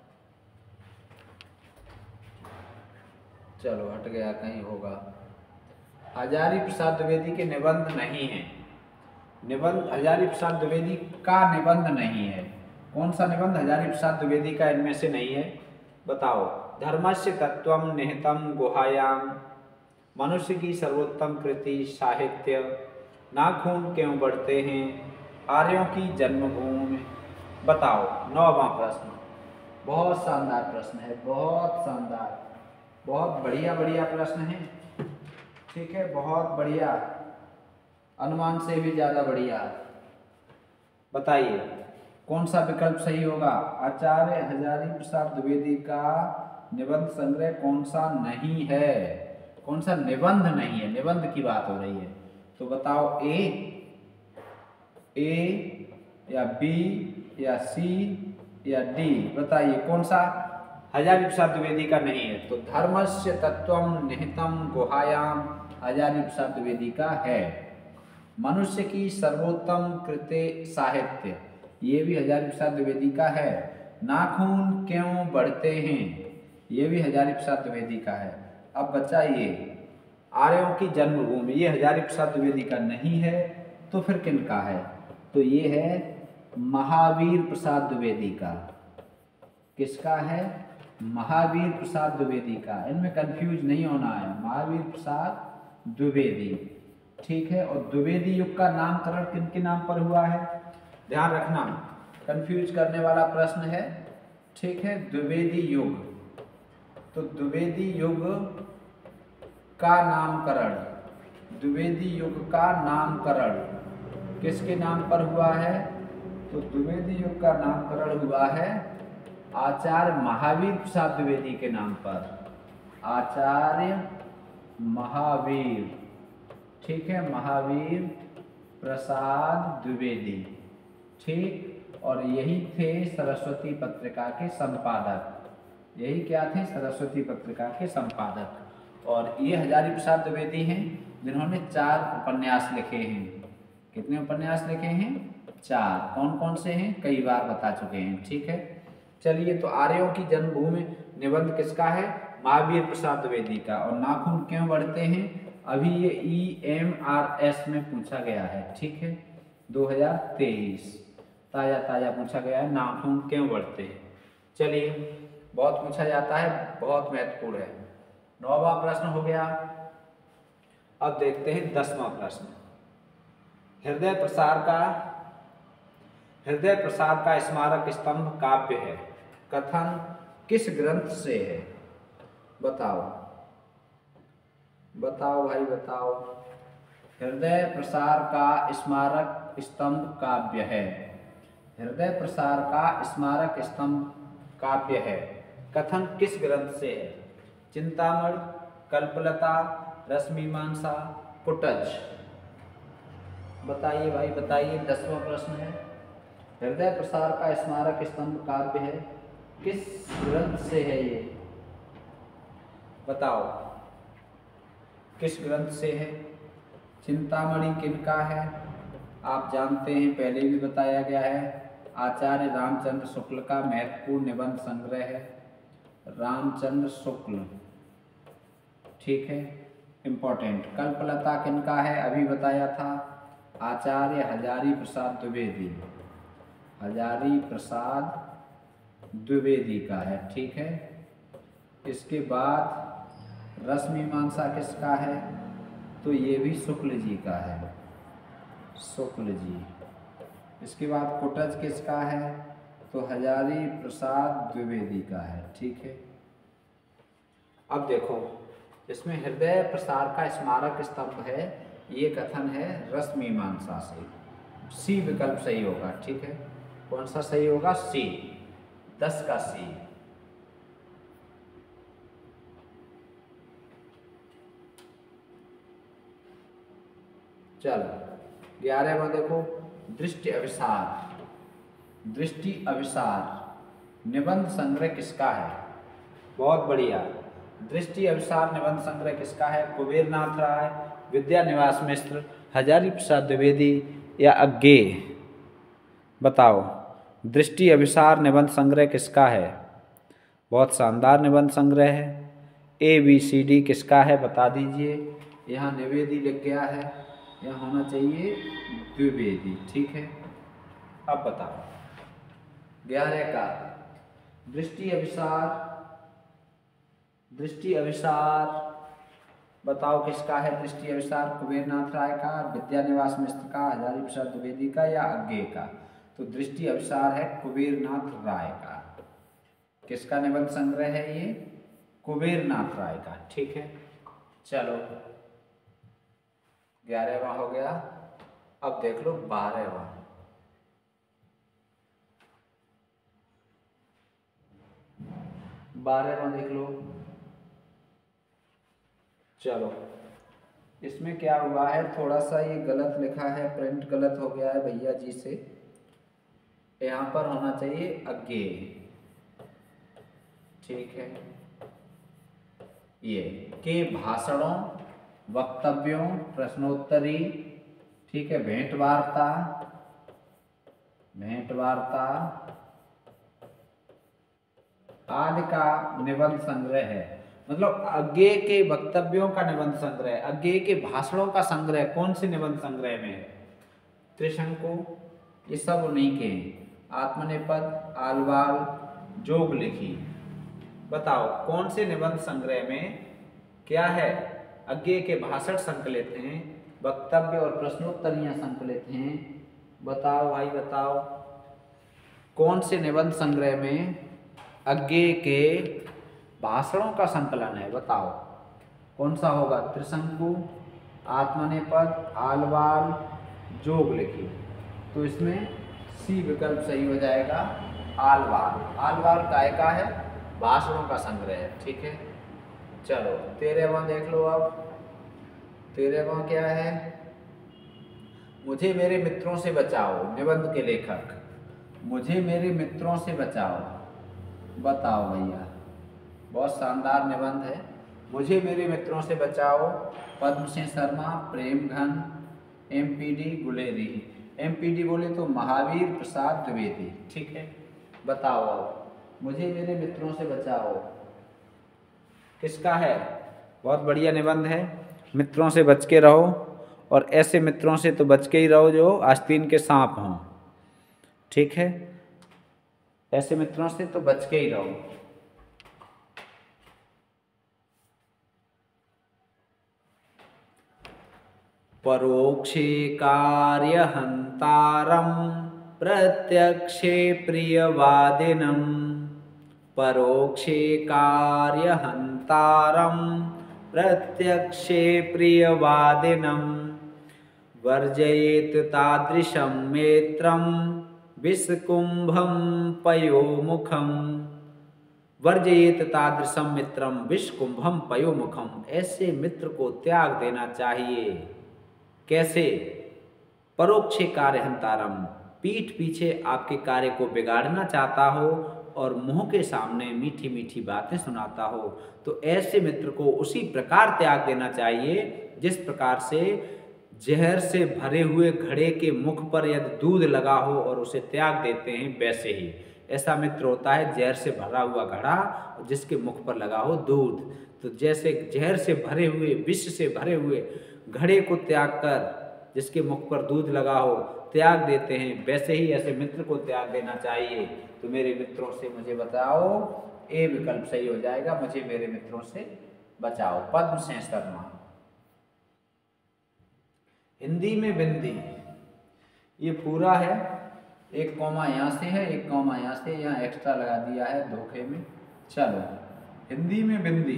चलो, हट गया, कहीं होगा। हजारी प्रसाद द्विवेदी के निबंध नहीं हैं। निबंध हजारी प्रसाद द्विवेदी का निबंध नहीं है। कौन सा निबंध हजारी प्रसाद द्विवेदी का इनमें से नहीं है? बताओ। धर्मस्य तत्वम निहितम गुहायाम, मनुष्य की सर्वोत्तम कृति साहित्य, नाखून क्यों बढ़ते हैं, आर्यों की जन्मभूमि। बताओ। 9वां प्रश्न। बहुत शानदार प्रश्न है, बहुत शानदार, बहुत बढ़िया बढ़िया प्रश्न है। ठीक है, बहुत बढ़िया, अनुमान से भी ज्यादा बढ़िया। बताइए कौन सा विकल्प सही होगा? आचार्य हजारी प्रसाद द्विवेदी का निबंध संग्रह कौन सा नहीं है? कौन सा निबंध नहीं है? निबंध की बात हो रही है। तो बताओ, ए या बी या सी या डी। बताइए कौन सा हजारी प्रसाद द्विवेदी का नहीं है? तो धर्मस्य तत्वम निहितम गुहायाम हजारी प्रसाद द्विवेदी का है। मनुष्य की सर्वोत्तम कृते साहित्य, ये भी हजारी प्रसाद द्विवेदी का है। नाखून क्यों बढ़ते हैं, ये भी हजारी प्रसाद द्विवेदी का है। अब बचाइए, आर्यों की जन्मभूमि, ये हजारी प्रसाद द्विवेदी का नहीं है, तो फिर किनका है? तो ये है महावीर प्रसाद द्विवेदी का। किसका है? महावीर प्रसाद द्विवेदी का। इनमें कंफ्यूज नहीं होना है, महावीर प्रसाद द्विवेदी। ठीक है, और द्विवेदी युग का नामकरण किनके नाम पर हुआ है? ध्यान रखना, कंफ्यूज करने वाला प्रश्न है। ठीक है, द्विवेदी युग। तो द्विवेदी युग का नामकरण, द्विवेदी युग का नामकरण किसके नाम पर हुआ है? तो द्विवेदी युग का नामकरण हुआ है आचार्य महावीर प्रसाद द्विवेदी के नाम पर। आचार्य महावीर, ठीक है, महावीर प्रसाद द्विवेदी। ठीक, और यही थे सरस्वती पत्रिका के संपादक। यही क्या थे? सरस्वती पत्रिका के संपादक। और ये हजारी प्रसाद द्विवेदी हैं जिन्होंने 4 उपन्यास लिखे हैं। कितने उपन्यास लिखे हैं? 4। कौन कौन से हैं? कई बार बता चुके हैं। ठीक है, चलिए, तो आर्यों की जन्मभूमि निबंध किसका है? महावीर प्रसाद द्विवेदी का। और नाखून क्यों बढ़ते हैं, अभी ये EMRS में पूछा गया है। ठीक है, 2023 ताजा ताजा पूछा गया है, नाखून क्यों बढ़ते हैं। चलिए, बहुत पूछा जाता है, बहुत महत्वपूर्ण है। 9वां प्रश्न हो गया। अब देखते हैं 10वां प्रश्न। हृदय प्रसार का स्मारक स्तंभ काव्य है, कथन किस ग्रंथ से है? बताओ बताओ भाई बताओ। हृदय प्रसार का स्मारक स्तंभ काव्य है। हृदय प्रसार का स्मारक स्तंभ काव्य है, कथन किस ग्रंथ से है? चिंतामण, कल्पलता, रसमीमांसा, कुटज। बताइए भाई बताइए, 10वां प्रश्न है। हृदय प्रसार का स्मारक स्तंभ काव्य है, किस ग्रंथ से है ये? बताओ किस ग्रंथ से है? चिंतामणि किनका है? आप जानते हैं, पहले भी बताया गया है, आचार्य रामचंद्र शुक्ल का महत्वपूर्ण निबंध संग्रह है। रामचंद्र शुक्ल, ठीक है, इम्पोर्टेंट। कल्पलता किनका है? अभी बताया था, आचार्य हजारी प्रसाद द्विवेदी। हजारी प्रसाद द्विवेदी का है। ठीक है, इसके बाद रसमीमांसा किसका है? तो ये भी शुक्ल जी का है, शुक्ल जी। इसके बाद कुटज किसका है? तो हजारी प्रसाद द्विवेदी का है। ठीक है, अब देखो, इसमें हृदय प्रसार का स्मारक स्तंभ है, ये कथन है रसमीमांसा से। सी विकल्प सही होगा। ठीक है, कौन सा सही होगा? सी, 10 का सी। चलो 11वां देखो, दृष्टि अभिसार। दृष्टि अभिसार निबंध संग्रह किसका है? बहुत बढ़िया। दृष्टि अभिसार निबंध संग्रह किसका है? कुबेरनाथ राय, विद्यानिवास मिश्र, हजारी प्रसाद द्विवेदी या अज्ञेय? बताओ, दृष्टि अभिसार निबंध संग्रह किसका है? बहुत शानदार निबंध संग्रह है। ABCD किसका है? बता दीजिए। यहाँ द्विवेदी लिख गया है, यह होना चाहिए द्विवेदी। ठीक है, अब बताओ 11 का दृष्टि अभिसार। दृष्टि अभिसार बताओ किसका है दृष्टि अभिसार? कुबेरनाथ राय का, विद्यानिवास मिश्र का, हजारी प्रसाद द्विवेदी का या अज्ञेय का? तो दृष्टि अभिसार है कुबेरनाथ राय का। किसका निबंध संग्रह है ये? कुबेरनाथ राय का। ठीक है, चलो 11वां हो गया। अब देख लो 12वां। 12वां देख लो। चलो इसमें क्या हुआ है, थोड़ा सा ये गलत लिखा है, प्रिंट गलत हो गया है भैया जी से। यहाँ पर होना चाहिए अज्ञेय। ठीक है, ये के भाषणों, वक्तव्यों, प्रश्नोत्तरी, ठीक है, भेंट वार्ता, भेंट वार्ता आदि का निबंध संग्रह है। मतलब अज्ञेय के वक्तव्यों का निबंध संग्रह, अज्ञेय के भाषणों का संग्रह कौन से निबंध संग्रह में है? त्रिशंकु, ये सब उन्हीं के हैं। आत्मनेपद, आलवाल, जोग लिखी। बताओ कौन से निबंध संग्रह में क्या है? अज्ञेय के भाषण संकलित हैं, वक्तव्य और प्रश्नोत्तरियां संकलित हैं। बताओ भाई बताओ, कौन से निबंध संग्रह में अज्ञेय के भाषणों का संकलन है? बताओ कौन सा होगा? त्रिशंकु, आत्मनेपद, आलवाल, जोग लिखी। तो इसमें सी विकल्प सही हो जाएगा, आलवाल। आलवाल काय का है? भाषणों का संग्रह है। ठीक है, चलो 13वां देख लो। अब 13वां क्या है? मुझे मेरे मित्रों से बचाओ। निबंध के लेखक, मुझे मेरे मित्रों से बचाओ। बताओ भैया, बहुत शानदार निबंध है। मुझे मेरे मित्रों से बचाओ, पद्म सिंह शर्मा, प्रेमघन, एमपीडी गुलेरी। एमपीडी बोले तो महावीर प्रसाद द्विवेदी। ठीक है, बताओ अब मुझे मेरे मित्रों से बचाओ किसका है? बहुत बढ़िया निबंध है। मित्रों से बच के रहो, और ऐसे मित्रों से तो बच के ही रहो जो आस्तीन के सांप हों। ठीक है, ऐसे मित्रों से तो बच के ही रहो। परोक्षे कार्यहंतारं प्रत्यक्षे प्रियवादिनं। परोक्षे कार्यहंतारं प्रत्यक्षे प्रियवादिनं। वर्जयेत तादृशं मित्रं विषकुंभं पयोमुखं। वर्जयेत तादृशं मित्रं विषकुंभं पयोमुखं। ऐसे मित्र को त्याग देना चाहिए। कैसे? परोक्षे कार्यहंतारम, पीठ पीछे आपके कार्य को बिगाड़ना चाहता हो और मुंह के सामने मीठी मीठी बातें सुनाता हो, तो ऐसे मित्र को उसी प्रकार त्याग देना चाहिए जिस प्रकार से जहर से भरे हुए घड़े के मुख पर यदि दूध लगा हो और उसे त्याग देते हैं, वैसे ही ऐसा मित्र होता है जहर से भरा हुआ घड़ा जिसके मुख पर लगा हो दूध। तो जैसे जहर से भरे हुए, विष से भरे हुए घड़े को त्याग कर जिसके मुख पर दूध लगा हो त्याग देते हैं, वैसे ही ऐसे मित्र को त्याग देना चाहिए। तो मेरे मित्रों से मुझे बचाओ, ए विकल्प सही हो जाएगा, मुझे मेरे मित्रों से बचाओ। पद्म सिंह शर्मा। हिंदी में बिंदी, ये पूरा है, एक कॉमा यहाँ से है, एक कॉमा यहाँ से, यहाँ एक्स्ट्रा लगा दिया है धोखे में। चलो हिंदी में बिंदी,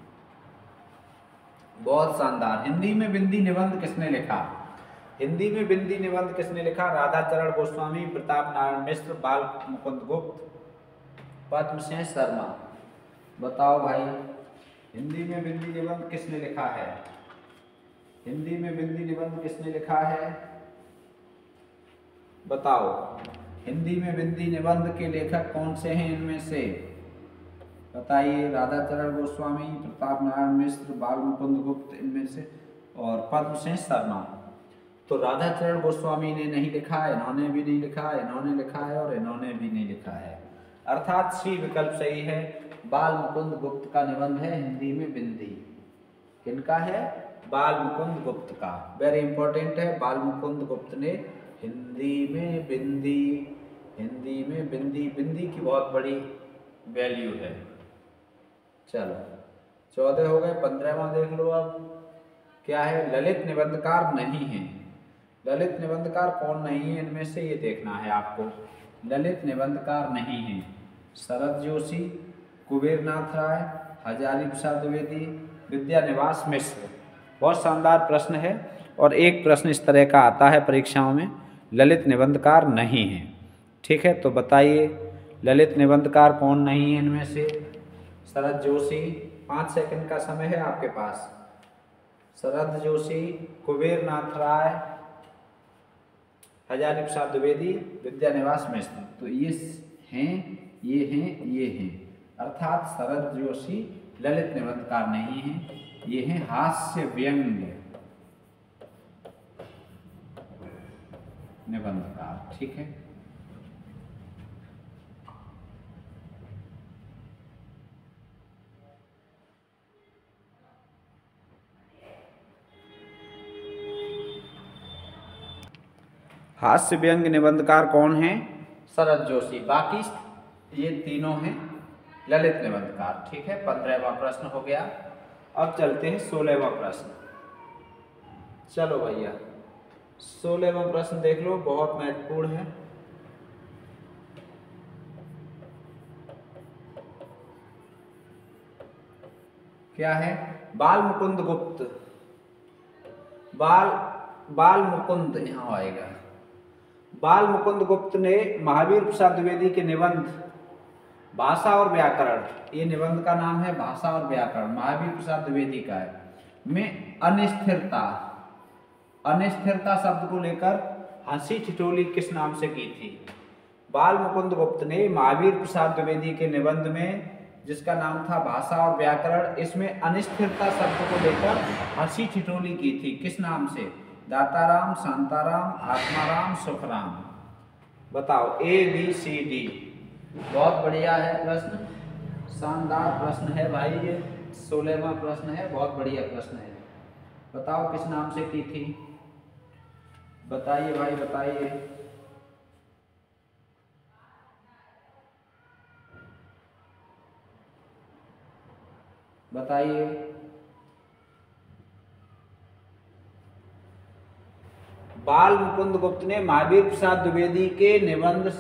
बहुत शानदार। हिंदी में बिंदी निबंध किसने लिखा? हिंदी में बिंदी निबंध किसने लिखा? राधाचरण गोस्वामी, प्रताप नारायण मिश्र, बाल मुकुंद गुप्त, पद्म सिंह शर्मा। बताओ भाई, हिंदी में बिंदी निबंध किसने लिखा है? हिंदी में बिंदी निबंध किसने लिखा है? बताओ, हिंदी में बिंदी निबंध के लेखक कौन से हैं इनमें से? बताइए। राधाचरण गोस्वामी, प्रताप नारायण मिश्र, बाल मुकुंद गुप्त, इनमें से, और पद्म सिंह शर्मा। तो राधाचरण गोस्वामी ने नहीं लिखा, इन्होंने भी नहीं लिखा, इन्होंने लिखा है और इन्होंने भी नहीं लिखा है, अर्थात सी विकल्प सही है। बाल मुकुंद गुप्त का निबंध है हिंदी में बिंदी। किनका है? बाल मुकुंद गुप्त का। वेरी इंपॉर्टेंट है। बाल मुकुंद गुप्त ने हिंदी में बिंदी की बहुत बड़ी वैल्यू है। चलो 14 हो गए। 15वां देख लो अब क्या है। ललित निबंधकार नहीं है। ललित निबंधकार कौन नहीं है इनमें से, ये देखना है आपको। ललित निबंधकार नहीं है शरद जोशी, कुबेरनाथ राय, हजारी प्रसाद द्विवेदी, विद्यानिवास मिश्र। बहुत शानदार प्रश्न है और एक प्रश्न इस तरह का आता है परीक्षाओं में, ललित निबंधकार नहीं है। ठीक है, तो बताइए ललित निबंधकार कौन नहीं है इनमें से। शरद जोशी, 5 सेकंड का समय है आपके पास। शरद जोशी, कुबेरनाथ राय, हजारी प्रसाद द्विवेदी, विद्यानिवास मिश्र। तो ये हैं, अर्थात शरद जोशी ललित निबंधकार नहीं है, ये हैं हास्य व्यंग्य निबंधकार। ठीक है, हास्य व्यंग्य निबंधकार कौन है, शरद जोशी। बाकी ये तीनों हैं ललित निबंधकार। ठीक है, 15वां प्रश्न हो गया। अब चलते हैं 16वां प्रश्न। चलो भैया 16वां प्रश्न देख लो, बहुत महत्वपूर्ण है। क्या है, बाल मुकुंद गुप्त, बाल मुकुंद यहाँ आएगा। बाल मुकुंद गुप्त ने महावीर प्रसाद द्विवेदी के निबंध भाषा और व्याकरण, ये निबंध का नाम है भाषा और व्याकरण, महावीर प्रसाद द्विवेदी का है, में अनिस्थिरता शब्द को लेकर हंसी ठिठोली किस नाम से की थी। बाल मुकुंद गुप्त ने महावीर प्रसाद द्विवेदी के निबंध में, जिसका नाम था भाषा और व्याकरण, इसमें अनिस्थिरता शब्द को लेकर हंसी ठिठोली की थी। किस नाम से, दाताराम, शांताराम, आत्माराम, सुखराम। बताओ ABCD। बहुत बढ़िया है प्रश्न, शानदार प्रश्न है भाई, ये 16वां प्रश्न है, बहुत बढ़िया प्रश्न है। बताओ किस नाम से की थी, बताइए भाई बताइए। बताइए बाल मुकुंद गुप्त ने महावीर प्रसाद द्विवेदी के निबंध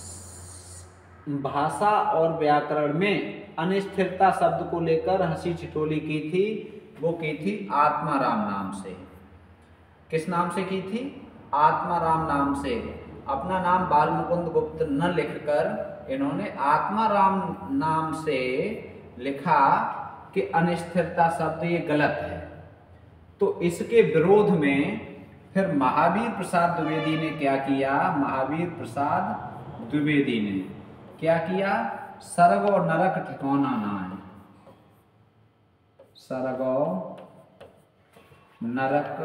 भाषा और व्याकरण में अनिस्थिरता शब्द को लेकर हंसी ठिठोली की थी, वो की थी आत्माराम नाम से। किस नाम से की थी, आत्माराम नाम से। अपना नाम बाल मुकुंद गुप्त न लिखकर इन्होंने आत्माराम नाम से लिखा कि अनिस्थिरता शब्द ये गलत है। तो इसके विरोध में फिर महावीर प्रसाद द्विवेदी ने क्या किया, महावीर प्रसाद द्विवेदी ने क्या किया, सर्ग और नरक ठिकाना ना है, सर्ग और नरक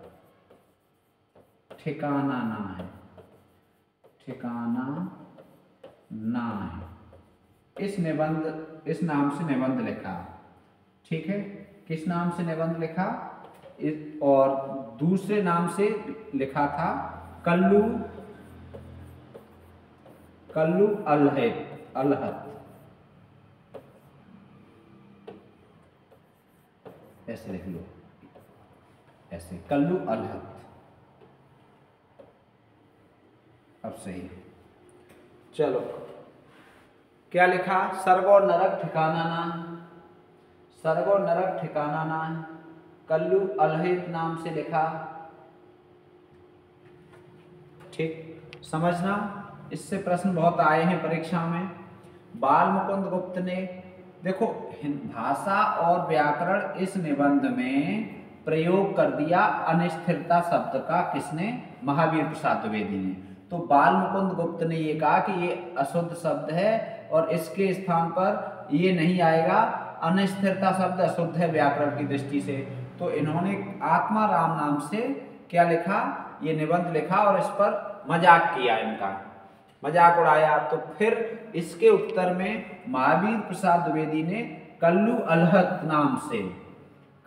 ठिकाना ना है, ठिकाना ना है, इस नाम से निबंध लिखा। ठीक है, किस नाम से निबंध लिखा, और दूसरे नाम से लिखा था कल्लू अलहत, ऐसे लिख लो, ऐसे कल्लू अलहत। अब सही है। चलो क्या लिखा, सर्ग और नरक ठिकाना ना, सर्ग और नरक ठिकाना ना, कल्लू अलहित नाम से लिखा। ठीक, समझना, इससे प्रश्न बहुत आए हैं परीक्षा में। बाल मुकुंद गुप्त ने देखो भाषा और व्याकरण इस निबंध में प्रयोग कर दिया अनिस्थिरता शब्द का, किसने, महावीर प्रसाद द्विवेदी ने। तो बाल मुकुंद गुप्त ने ये कहा कि ये अशुद्ध शब्द है और इसके स्थान पर ये नहीं आएगा, अनिस्थिरता शब्द अशुद्ध है व्याकरण की दृष्टि से। तो इन्होंने आत्माराम नाम से क्या लिखा, ये निबंध लिखा और इस पर मजाक किया, इनका मजाक उड़ाया। तो फिर इसके उत्तर में महावीर प्रसाद द्विवेदी ने कल्लू अलहत नाम से,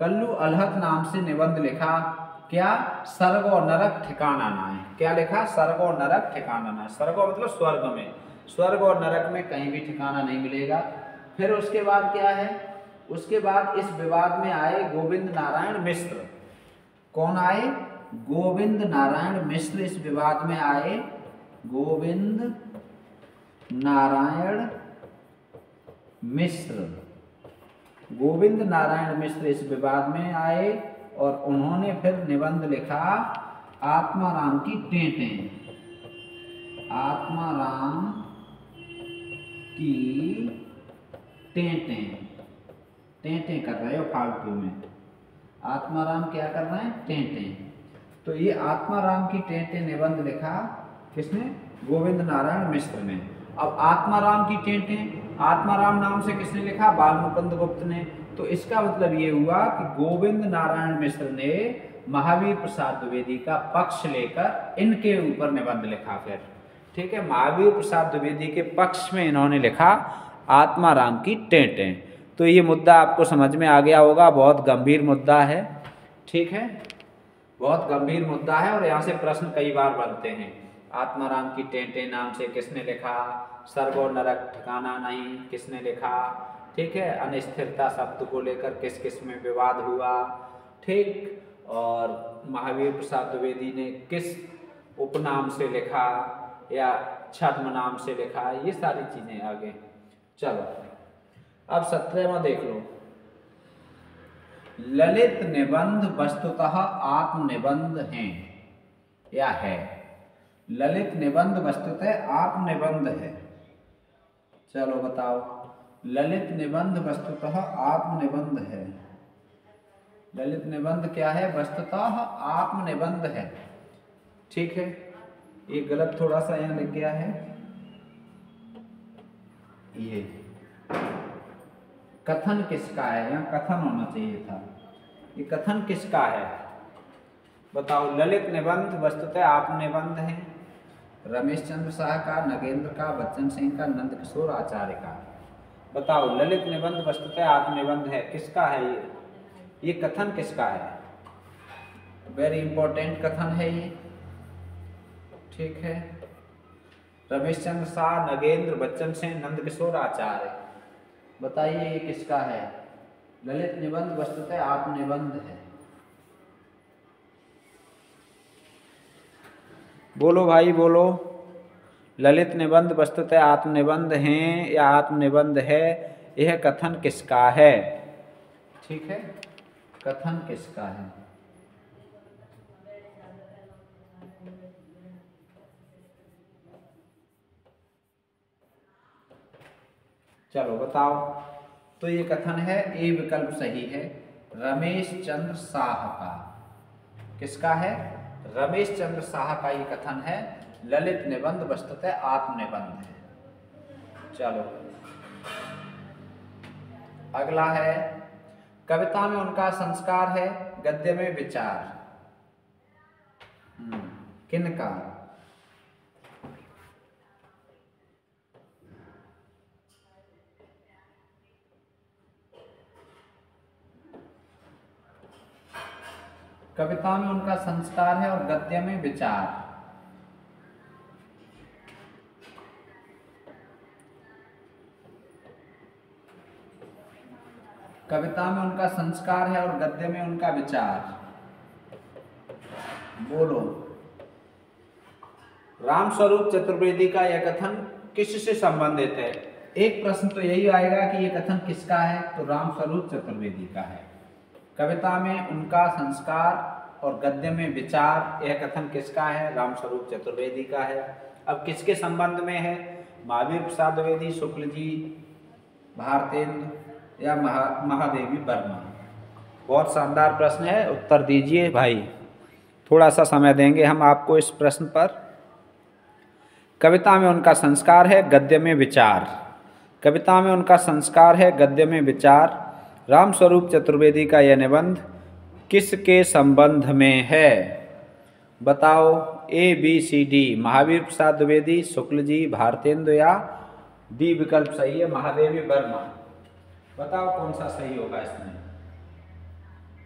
कल्लू अलहत नाम से निबंध लिखा। क्या? स्वर्ग और नरक ठिकाना ना है। क्या लिखा? स्वर्ग और नरक ठिकाना ना है। स्वर्ग मतलब स्वर्ग में, स्वर्ग और नरक में कहीं भी ठिकाना नहीं मिलेगा। फिर उसके बाद क्या है? उसके बाद इस विवाद में आए गोविंद नारायण मिश्र। कौन आए? गोविंद नारायण मिश्र इस विवाद में आए। गोविंद नारायण मिश्र, गोविंद नारायण मिश्र इस विवाद में आए और उन्होंने फिर निबंध लिखा आत्माराम की टेंटें। आत्माराम की टेंटें, टेंटें कर रहे हो फालतू में। आत्माराम क्या कर रहे हैं? टेंटें। तो ये आत्माराम की टेंटें निबंध लिखा किसने? गोविंद नारायण मिश्र ने। अब आत्माराम की टेंटें, आत्माराम नाम से किसने लिखा? बालमुकुंद गुप्त ने। तो इसका मतलब ये हुआ कि गोविंद नारायण मिश्र ने महावीर प्रसाद द्विवेदी का पक्ष लेकर इनके ऊपर निबंध लिखा। फिर ठीक है, महावीर प्रसाद द्विवेदी के पक्ष में इन्होंने लिखा आत्माराम की टेंटें। तो ये मुद्दा आपको समझ में आ गया होगा, बहुत गंभीर मुद्दा है। ठीक है, बहुत गंभीर मुद्दा है और यहाँ से प्रश्न कई बार बनते हैं। आत्माराम की टेंटें नाम से किसने लिखा? स्वर्ग और नरक ठिकाना नहीं किसने लिखा? ठीक है, अनिस्थिरता शब्द को लेकर किस किस में विवाद हुआ? ठीक, और महावीर प्रसाद द्विवेदी ने किस उपनाम से लिखा या छद्म नाम से लिखा? ये सारी चीजें आगे। चलो अब 17वां देख लो। ललित निबंध वस्तुतः आत्मनिबंध हैं या है? ललित निबंध वस्तुतः आत्मनिबंध है। चलो बताओ, ललित निबंध वस्तुतः आत्मनिबंध है। ललित निबंध क्या है? वस्तुतः आत्मनिबंध है। ठीक है, ये गलत थोड़ा सा यहाँ लिख गया है। ये कथन किसका है? यहाँ कथन होना चाहिए था। ये कथन किसका है? बताओ। ललित निबंध वस्तुतः आत्मनिबंध है। रमेश चंद्र शाह का, नगेंद्र का, बच्चन सिंह का, नंद किशोर आचार्य का। बताओ, ललित निबंध वस्तुतः आत्मनिबंध है, किसका है ये? ये कथन किसका है? वेरी इंपॉर्टेंट कथन है ये। ठीक है, रमेश चंद्र शाह, नगेंद्र, बच्चन सिंह, नंद किशोर आचार्य। बताइए ये किसका है? ललित निबंध वस्तुतः आत्मनिबंध है। बोलो भाई बोलो। ललित निबंध वस्तुतः आत्मनिबंध हैं या आत्मनिबंध है, यह कथन किसका है? ठीक है, कथन किसका है? चलो बताओ। तो ये कथन है, ए विकल्प सही है, रमेश चंद्र शाह का। किसका है? रमेश चंद्र शाह का ये कथन है, ललित निबंध वस्तुतः आत्मनिबंध है। चलो अगला है, कविता में उनका संस्कार है, गद्य में विचार। किनका? कविता में उनका संस्कार है और गद्य में विचार। कविता में उनका संस्कार है और गद्य में उनका विचार। बोलो। रामस्वरूप चतुर्वेदी का यह कथन किससे संबंधित है? एक प्रश्न तो यही आएगा कि यह कथन किसका है, तो रामस्वरूप चतुर्वेदी का है। कविता में उनका संस्कार और गद्य में विचार, यह कथन किसका है? रामस्वरूप चतुर्वेदी का है। अब किसके संबंध में है? महावीर प्रसाद द्विवेदी, शुक्ल जी, भारतेंदु या महादेवी वर्मा। बहुत शानदार प्रश्न है, उत्तर दीजिए भाई। थोड़ा सा समय देंगे हम आपको इस प्रश्न पर। कविता में उनका संस्कार है, गद्य में विचार। कविता में उनका संस्कार है, गद्य में विचार। रामस्वरूप चतुर्वेदी का यह निबंध किसके संबंध में है? बताओ। A B C D, Mahavir Prasad Dwivedi, Shukla ji, Bharatendu या डी विकल्प सही है, महादेवी वर्मा। बताओ कौन सा सही होगा इसमें।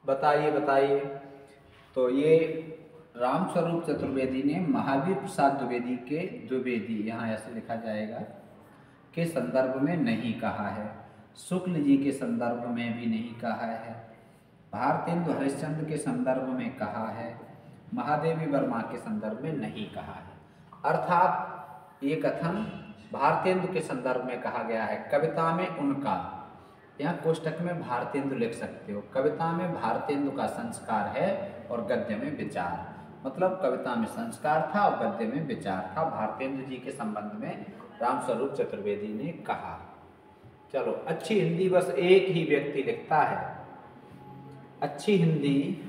बताइए बताइए। तो ये रामस्वरूप चतुर्वेदी ने महावीर प्रसाद द्विवेदी के द्विवेदी, यहाँ ऐसे लिखा जाएगा, के संदर्भ में नहीं कहा है, शुक्ल जी के संदर्भ में भी नहीं कहा है, भारतेंदु हरिश्चंद्र के संदर्भ में कहा है, महादेवी वर्मा के संदर्भ में नहीं कहा है। अर्थात ये कथन भारतेंदु के संदर्भ में कहा गया है। कविता में उनका, यहाँ कोष्टक में भारतेंदु लिख सकते हो, कविता में भारतेंदु का संस्कार है और गद्य में विचार, मतलब कविता में संस्कार था और गद्य में विचार था। भारतेंदु जी के संबंध में रामस्वरूप चतुर्वेदी ने कहा। चलो, अच्छी हिंदी बस एक ही व्यक्ति लिखता है। अच्छी हिंदी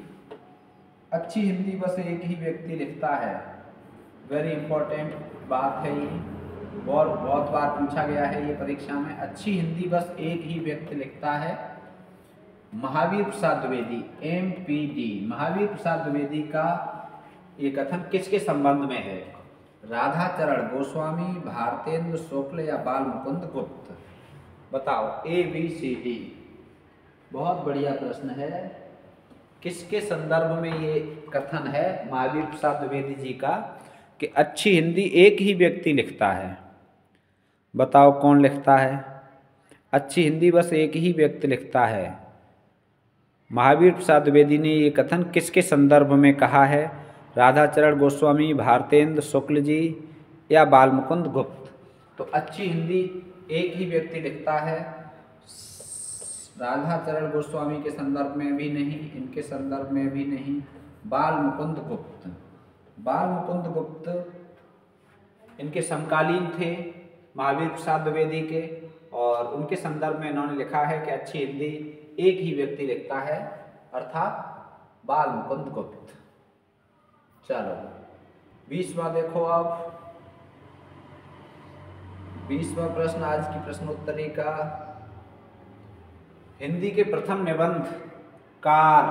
बस एक ही व्यक्ति लिखता है। वेरी इंपॉर्टेंट बात है ये, और बहुत बार पूछा गया है ये परीक्षा में। अच्छी हिंदी बस एक ही व्यक्ति लिखता है। महावीर प्रसाद द्विवेदी, MPD, महावीर प्रसाद द्विवेदी का ये कथन किसके संबंध में है? राधाचरण गोस्वामी, भारतेंदु शुक्ल या बाल मुकुंद गुप्त? बताओ, ABCD। बहुत बढ़िया प्रश्न है। किसके संदर्भ में ये कथन है महावीर प्रसाद द्विवेदी जी का कि अच्छी हिंदी एक ही व्यक्ति लिखता है? बताओ कौन लिखता है? अच्छी हिंदी बस एक ही व्यक्ति लिखता है। महावीर प्रसाद द्विवेदी ने ये कथन किसके संदर्भ में कहा है? राधाचरण गोस्वामी, भारतेंदु शुक्ल जी या बाल मुकुंद गुप्त? तो अच्छी हिंदी एक ही व्यक्ति लिखता है। राधाचरण गोस्वामी के संदर्भ में भी नहीं, इनके संदर्भ में भी नहीं। बाल मुकुंद गुप्त इनके समकालीन थे महावीर प्रसाद द्विवेदी के, और उनके संदर्भ में इन्होंने लिखा है कि अच्छी हिंदी एक ही व्यक्ति लिखता है, अर्थात बाल मुकुंद गुप्त। चलो, 20वां देखो आप। 20वां प्रश्न आज की प्रश्नोत्तरी का। हिंदी के प्रथम निबंधकार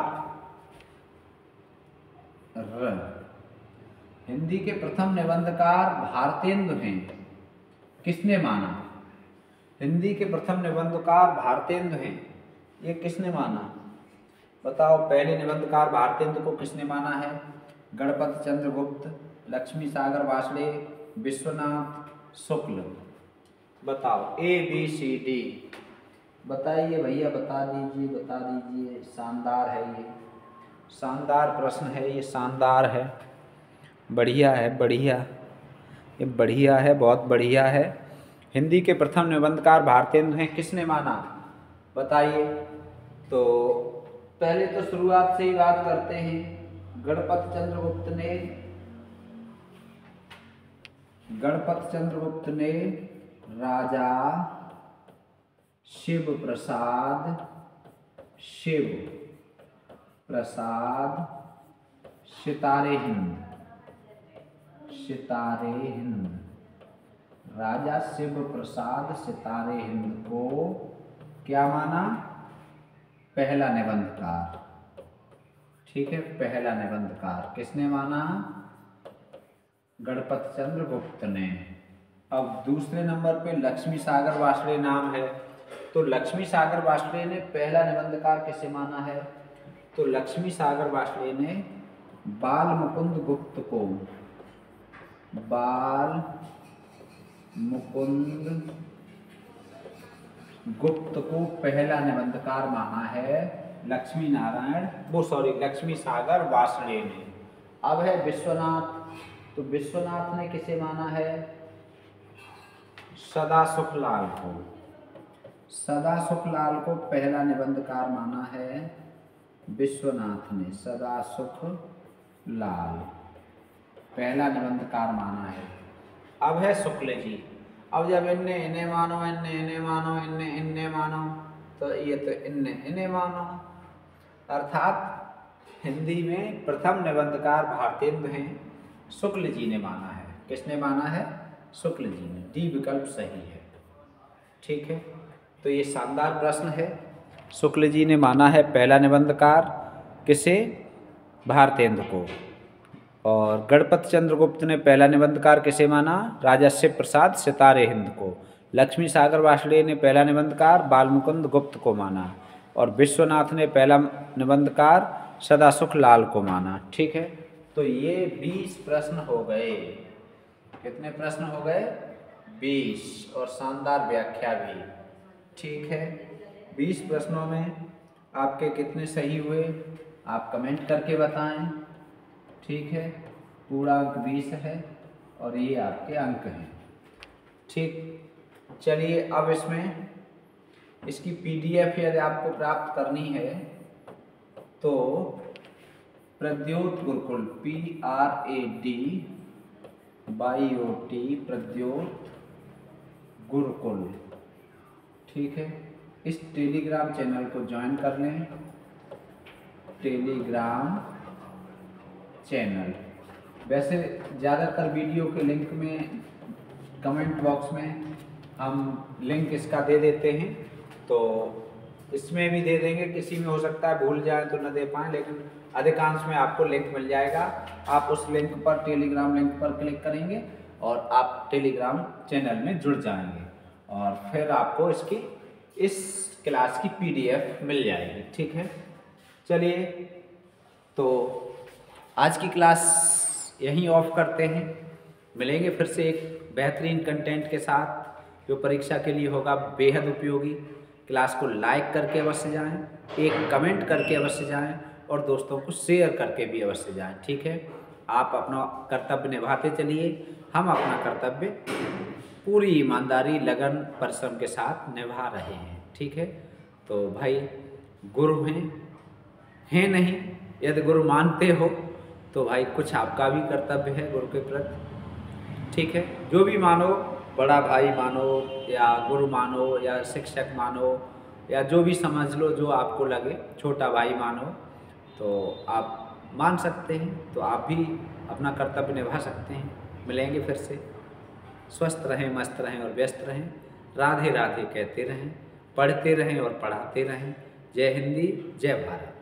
हिंदी के प्रथम निबंधकार भारतेंदु हैं, किसने माना? हिंदी के प्रथम निबंधकार भारतेंदु हैं, ये किसने माना? बताओ, पहले निबंधकार भारतेंदु को किसने माना है? गणपत चंद्र गुप्त, लक्ष्मी सागर वासले, विश्वनाथ शुक्ल? बताओ, ABCD। बताइए भैया, बता दीजिए। शानदार है ये, शानदार प्रश्न है ये, शानदार है, बढ़िया है, ये बढ़िया है, बहुत बढ़िया है। हिंदी के प्रथम निबंधकार भारतेंदु हैं, किसने माना? बताइए। तो पहले तो शुरुआत से ही बात करते हैं। गणपत चंद्रगुप्त ने राजा शिव प्रसाद सितारे हिंद, राजा शिव प्रसाद सितारे हिंद को क्या माना? पहला निबंधकार। ठीक है, पहला निबंधकार किसने माना? गणपत चंद्र गुप्त ने। अब दूसरे नंबर पे लक्ष्मी सागर वासले नाम है, तो लक्ष्मी सागर वासले ने पहला निबंधकार किसे माना है? तो लक्ष्मी सागर वासले ने बाल मुकुंद गुप्त को पहला निबंधकार माना है लक्ष्मी सागर वासले ने। अब है विश्वनाथ, तो विश्वनाथ ने किसे माना है? सदासुख लाल को पहला निबंधकार माना है विश्वनाथ ने। सदासुख लाल पहला निबंधकार माना है। अब है शुक्ल जी। अब जब इन्हें मानो, इन्हें मानो, तो ये तो इन्हें मानो। अर्थात हिंदी में प्रथम निबंधकार भारतेंदु हैं, शुक्ल जी ने माना है। किसने माना है? शुक्ल जी ने। डी विकल्प सही है। ठीक है, तो ये शानदार प्रश्न है। शुक्ल जी ने माना है पहला निबंधकार किसे? भारतेंदु को। और गणपत चंद्रगुप्त ने पहला निबंधकार किसे माना? राजा शिव प्रसाद सितारे हिंद को। लक्ष्मी सागर वासले ने पहला निबंधकार बाल मुकुंद गुप्त को माना। और विश्वनाथ ने पहला निबंधकार सदासुख लाल को माना। ठीक है, तो ये 20 प्रश्न हो गए। कितने प्रश्न हो गए? 20, और शानदार व्याख्या भी। ठीक है, 20 प्रश्नों में आपके कितने सही हुए आप कमेंट करके बताएं। ठीक है, पूरा अंक 20 है और ये आपके अंक हैं। ठीक, चलिए अब इसकी PDF यदि आपको प्राप्त करनी है तो प्रद्योत गुरुकुल PRADYOT प्रद्योत गुरुकुल, ठीक है, इस टेलीग्राम चैनल को ज्वाइन कर लें। टेलीग्राम चैनल, वैसे ज़्यादातर वीडियो के लिंक में कमेंट बॉक्स में हम लिंक इसका दे देते हैं, तो इसमें भी दे देंगे। किसी में हो सकता है भूल जाए तो न दे पाएँ, लेकिन अधिकांश में आपको लिंक मिल जाएगा। आप उस लिंक पर, टेलीग्राम लिंक पर क्लिक करेंगे और आप टेलीग्राम चैनल में जुड़ जाएंगे और फिर आपको इस क्लास की PDF मिल जाएगी। ठीक है, चलिए तो आज की क्लास यहीं ऑफ करते हैं। मिलेंगे फिर से एक बेहतरीन कंटेंट के साथ जो परीक्षा के लिए होगा बेहद उपयोगी। क्लास को लाइक करके अवश्य जाएं, एक कमेंट करके अवश्य जाएं और दोस्तों को शेयर करके भी अवश्य जाएं। ठीक है, आप अपना कर्तव्य निभाते चलिए, हम अपना कर्तव्य पूरी ईमानदारी, लगन, परिश्रम के साथ निभा रहे हैं। ठीक है, तो भाई गुरु हैं नहीं, यदि गुरु मानते हो तो भाई कुछ आपका भी कर्तव्य है गुरु के प्रति। ठीक है, जो भी मानो, बड़ा भाई मानो या गुरु मानो या शिक्षक मानो या जो भी समझ लो, जो आपको लगे, छोटा भाई मानो तो आप मान सकते हैं, तो आप भी अपना कर्तव्य निभा सकते हैं। मिलेंगे फिर से। स्वस्थ रहें, मस्त रहें और व्यस्त रहें। राधे राधे कहते रहें, पढ़ते रहें और पढ़ाते रहें। जय हिंदी, जय भारत।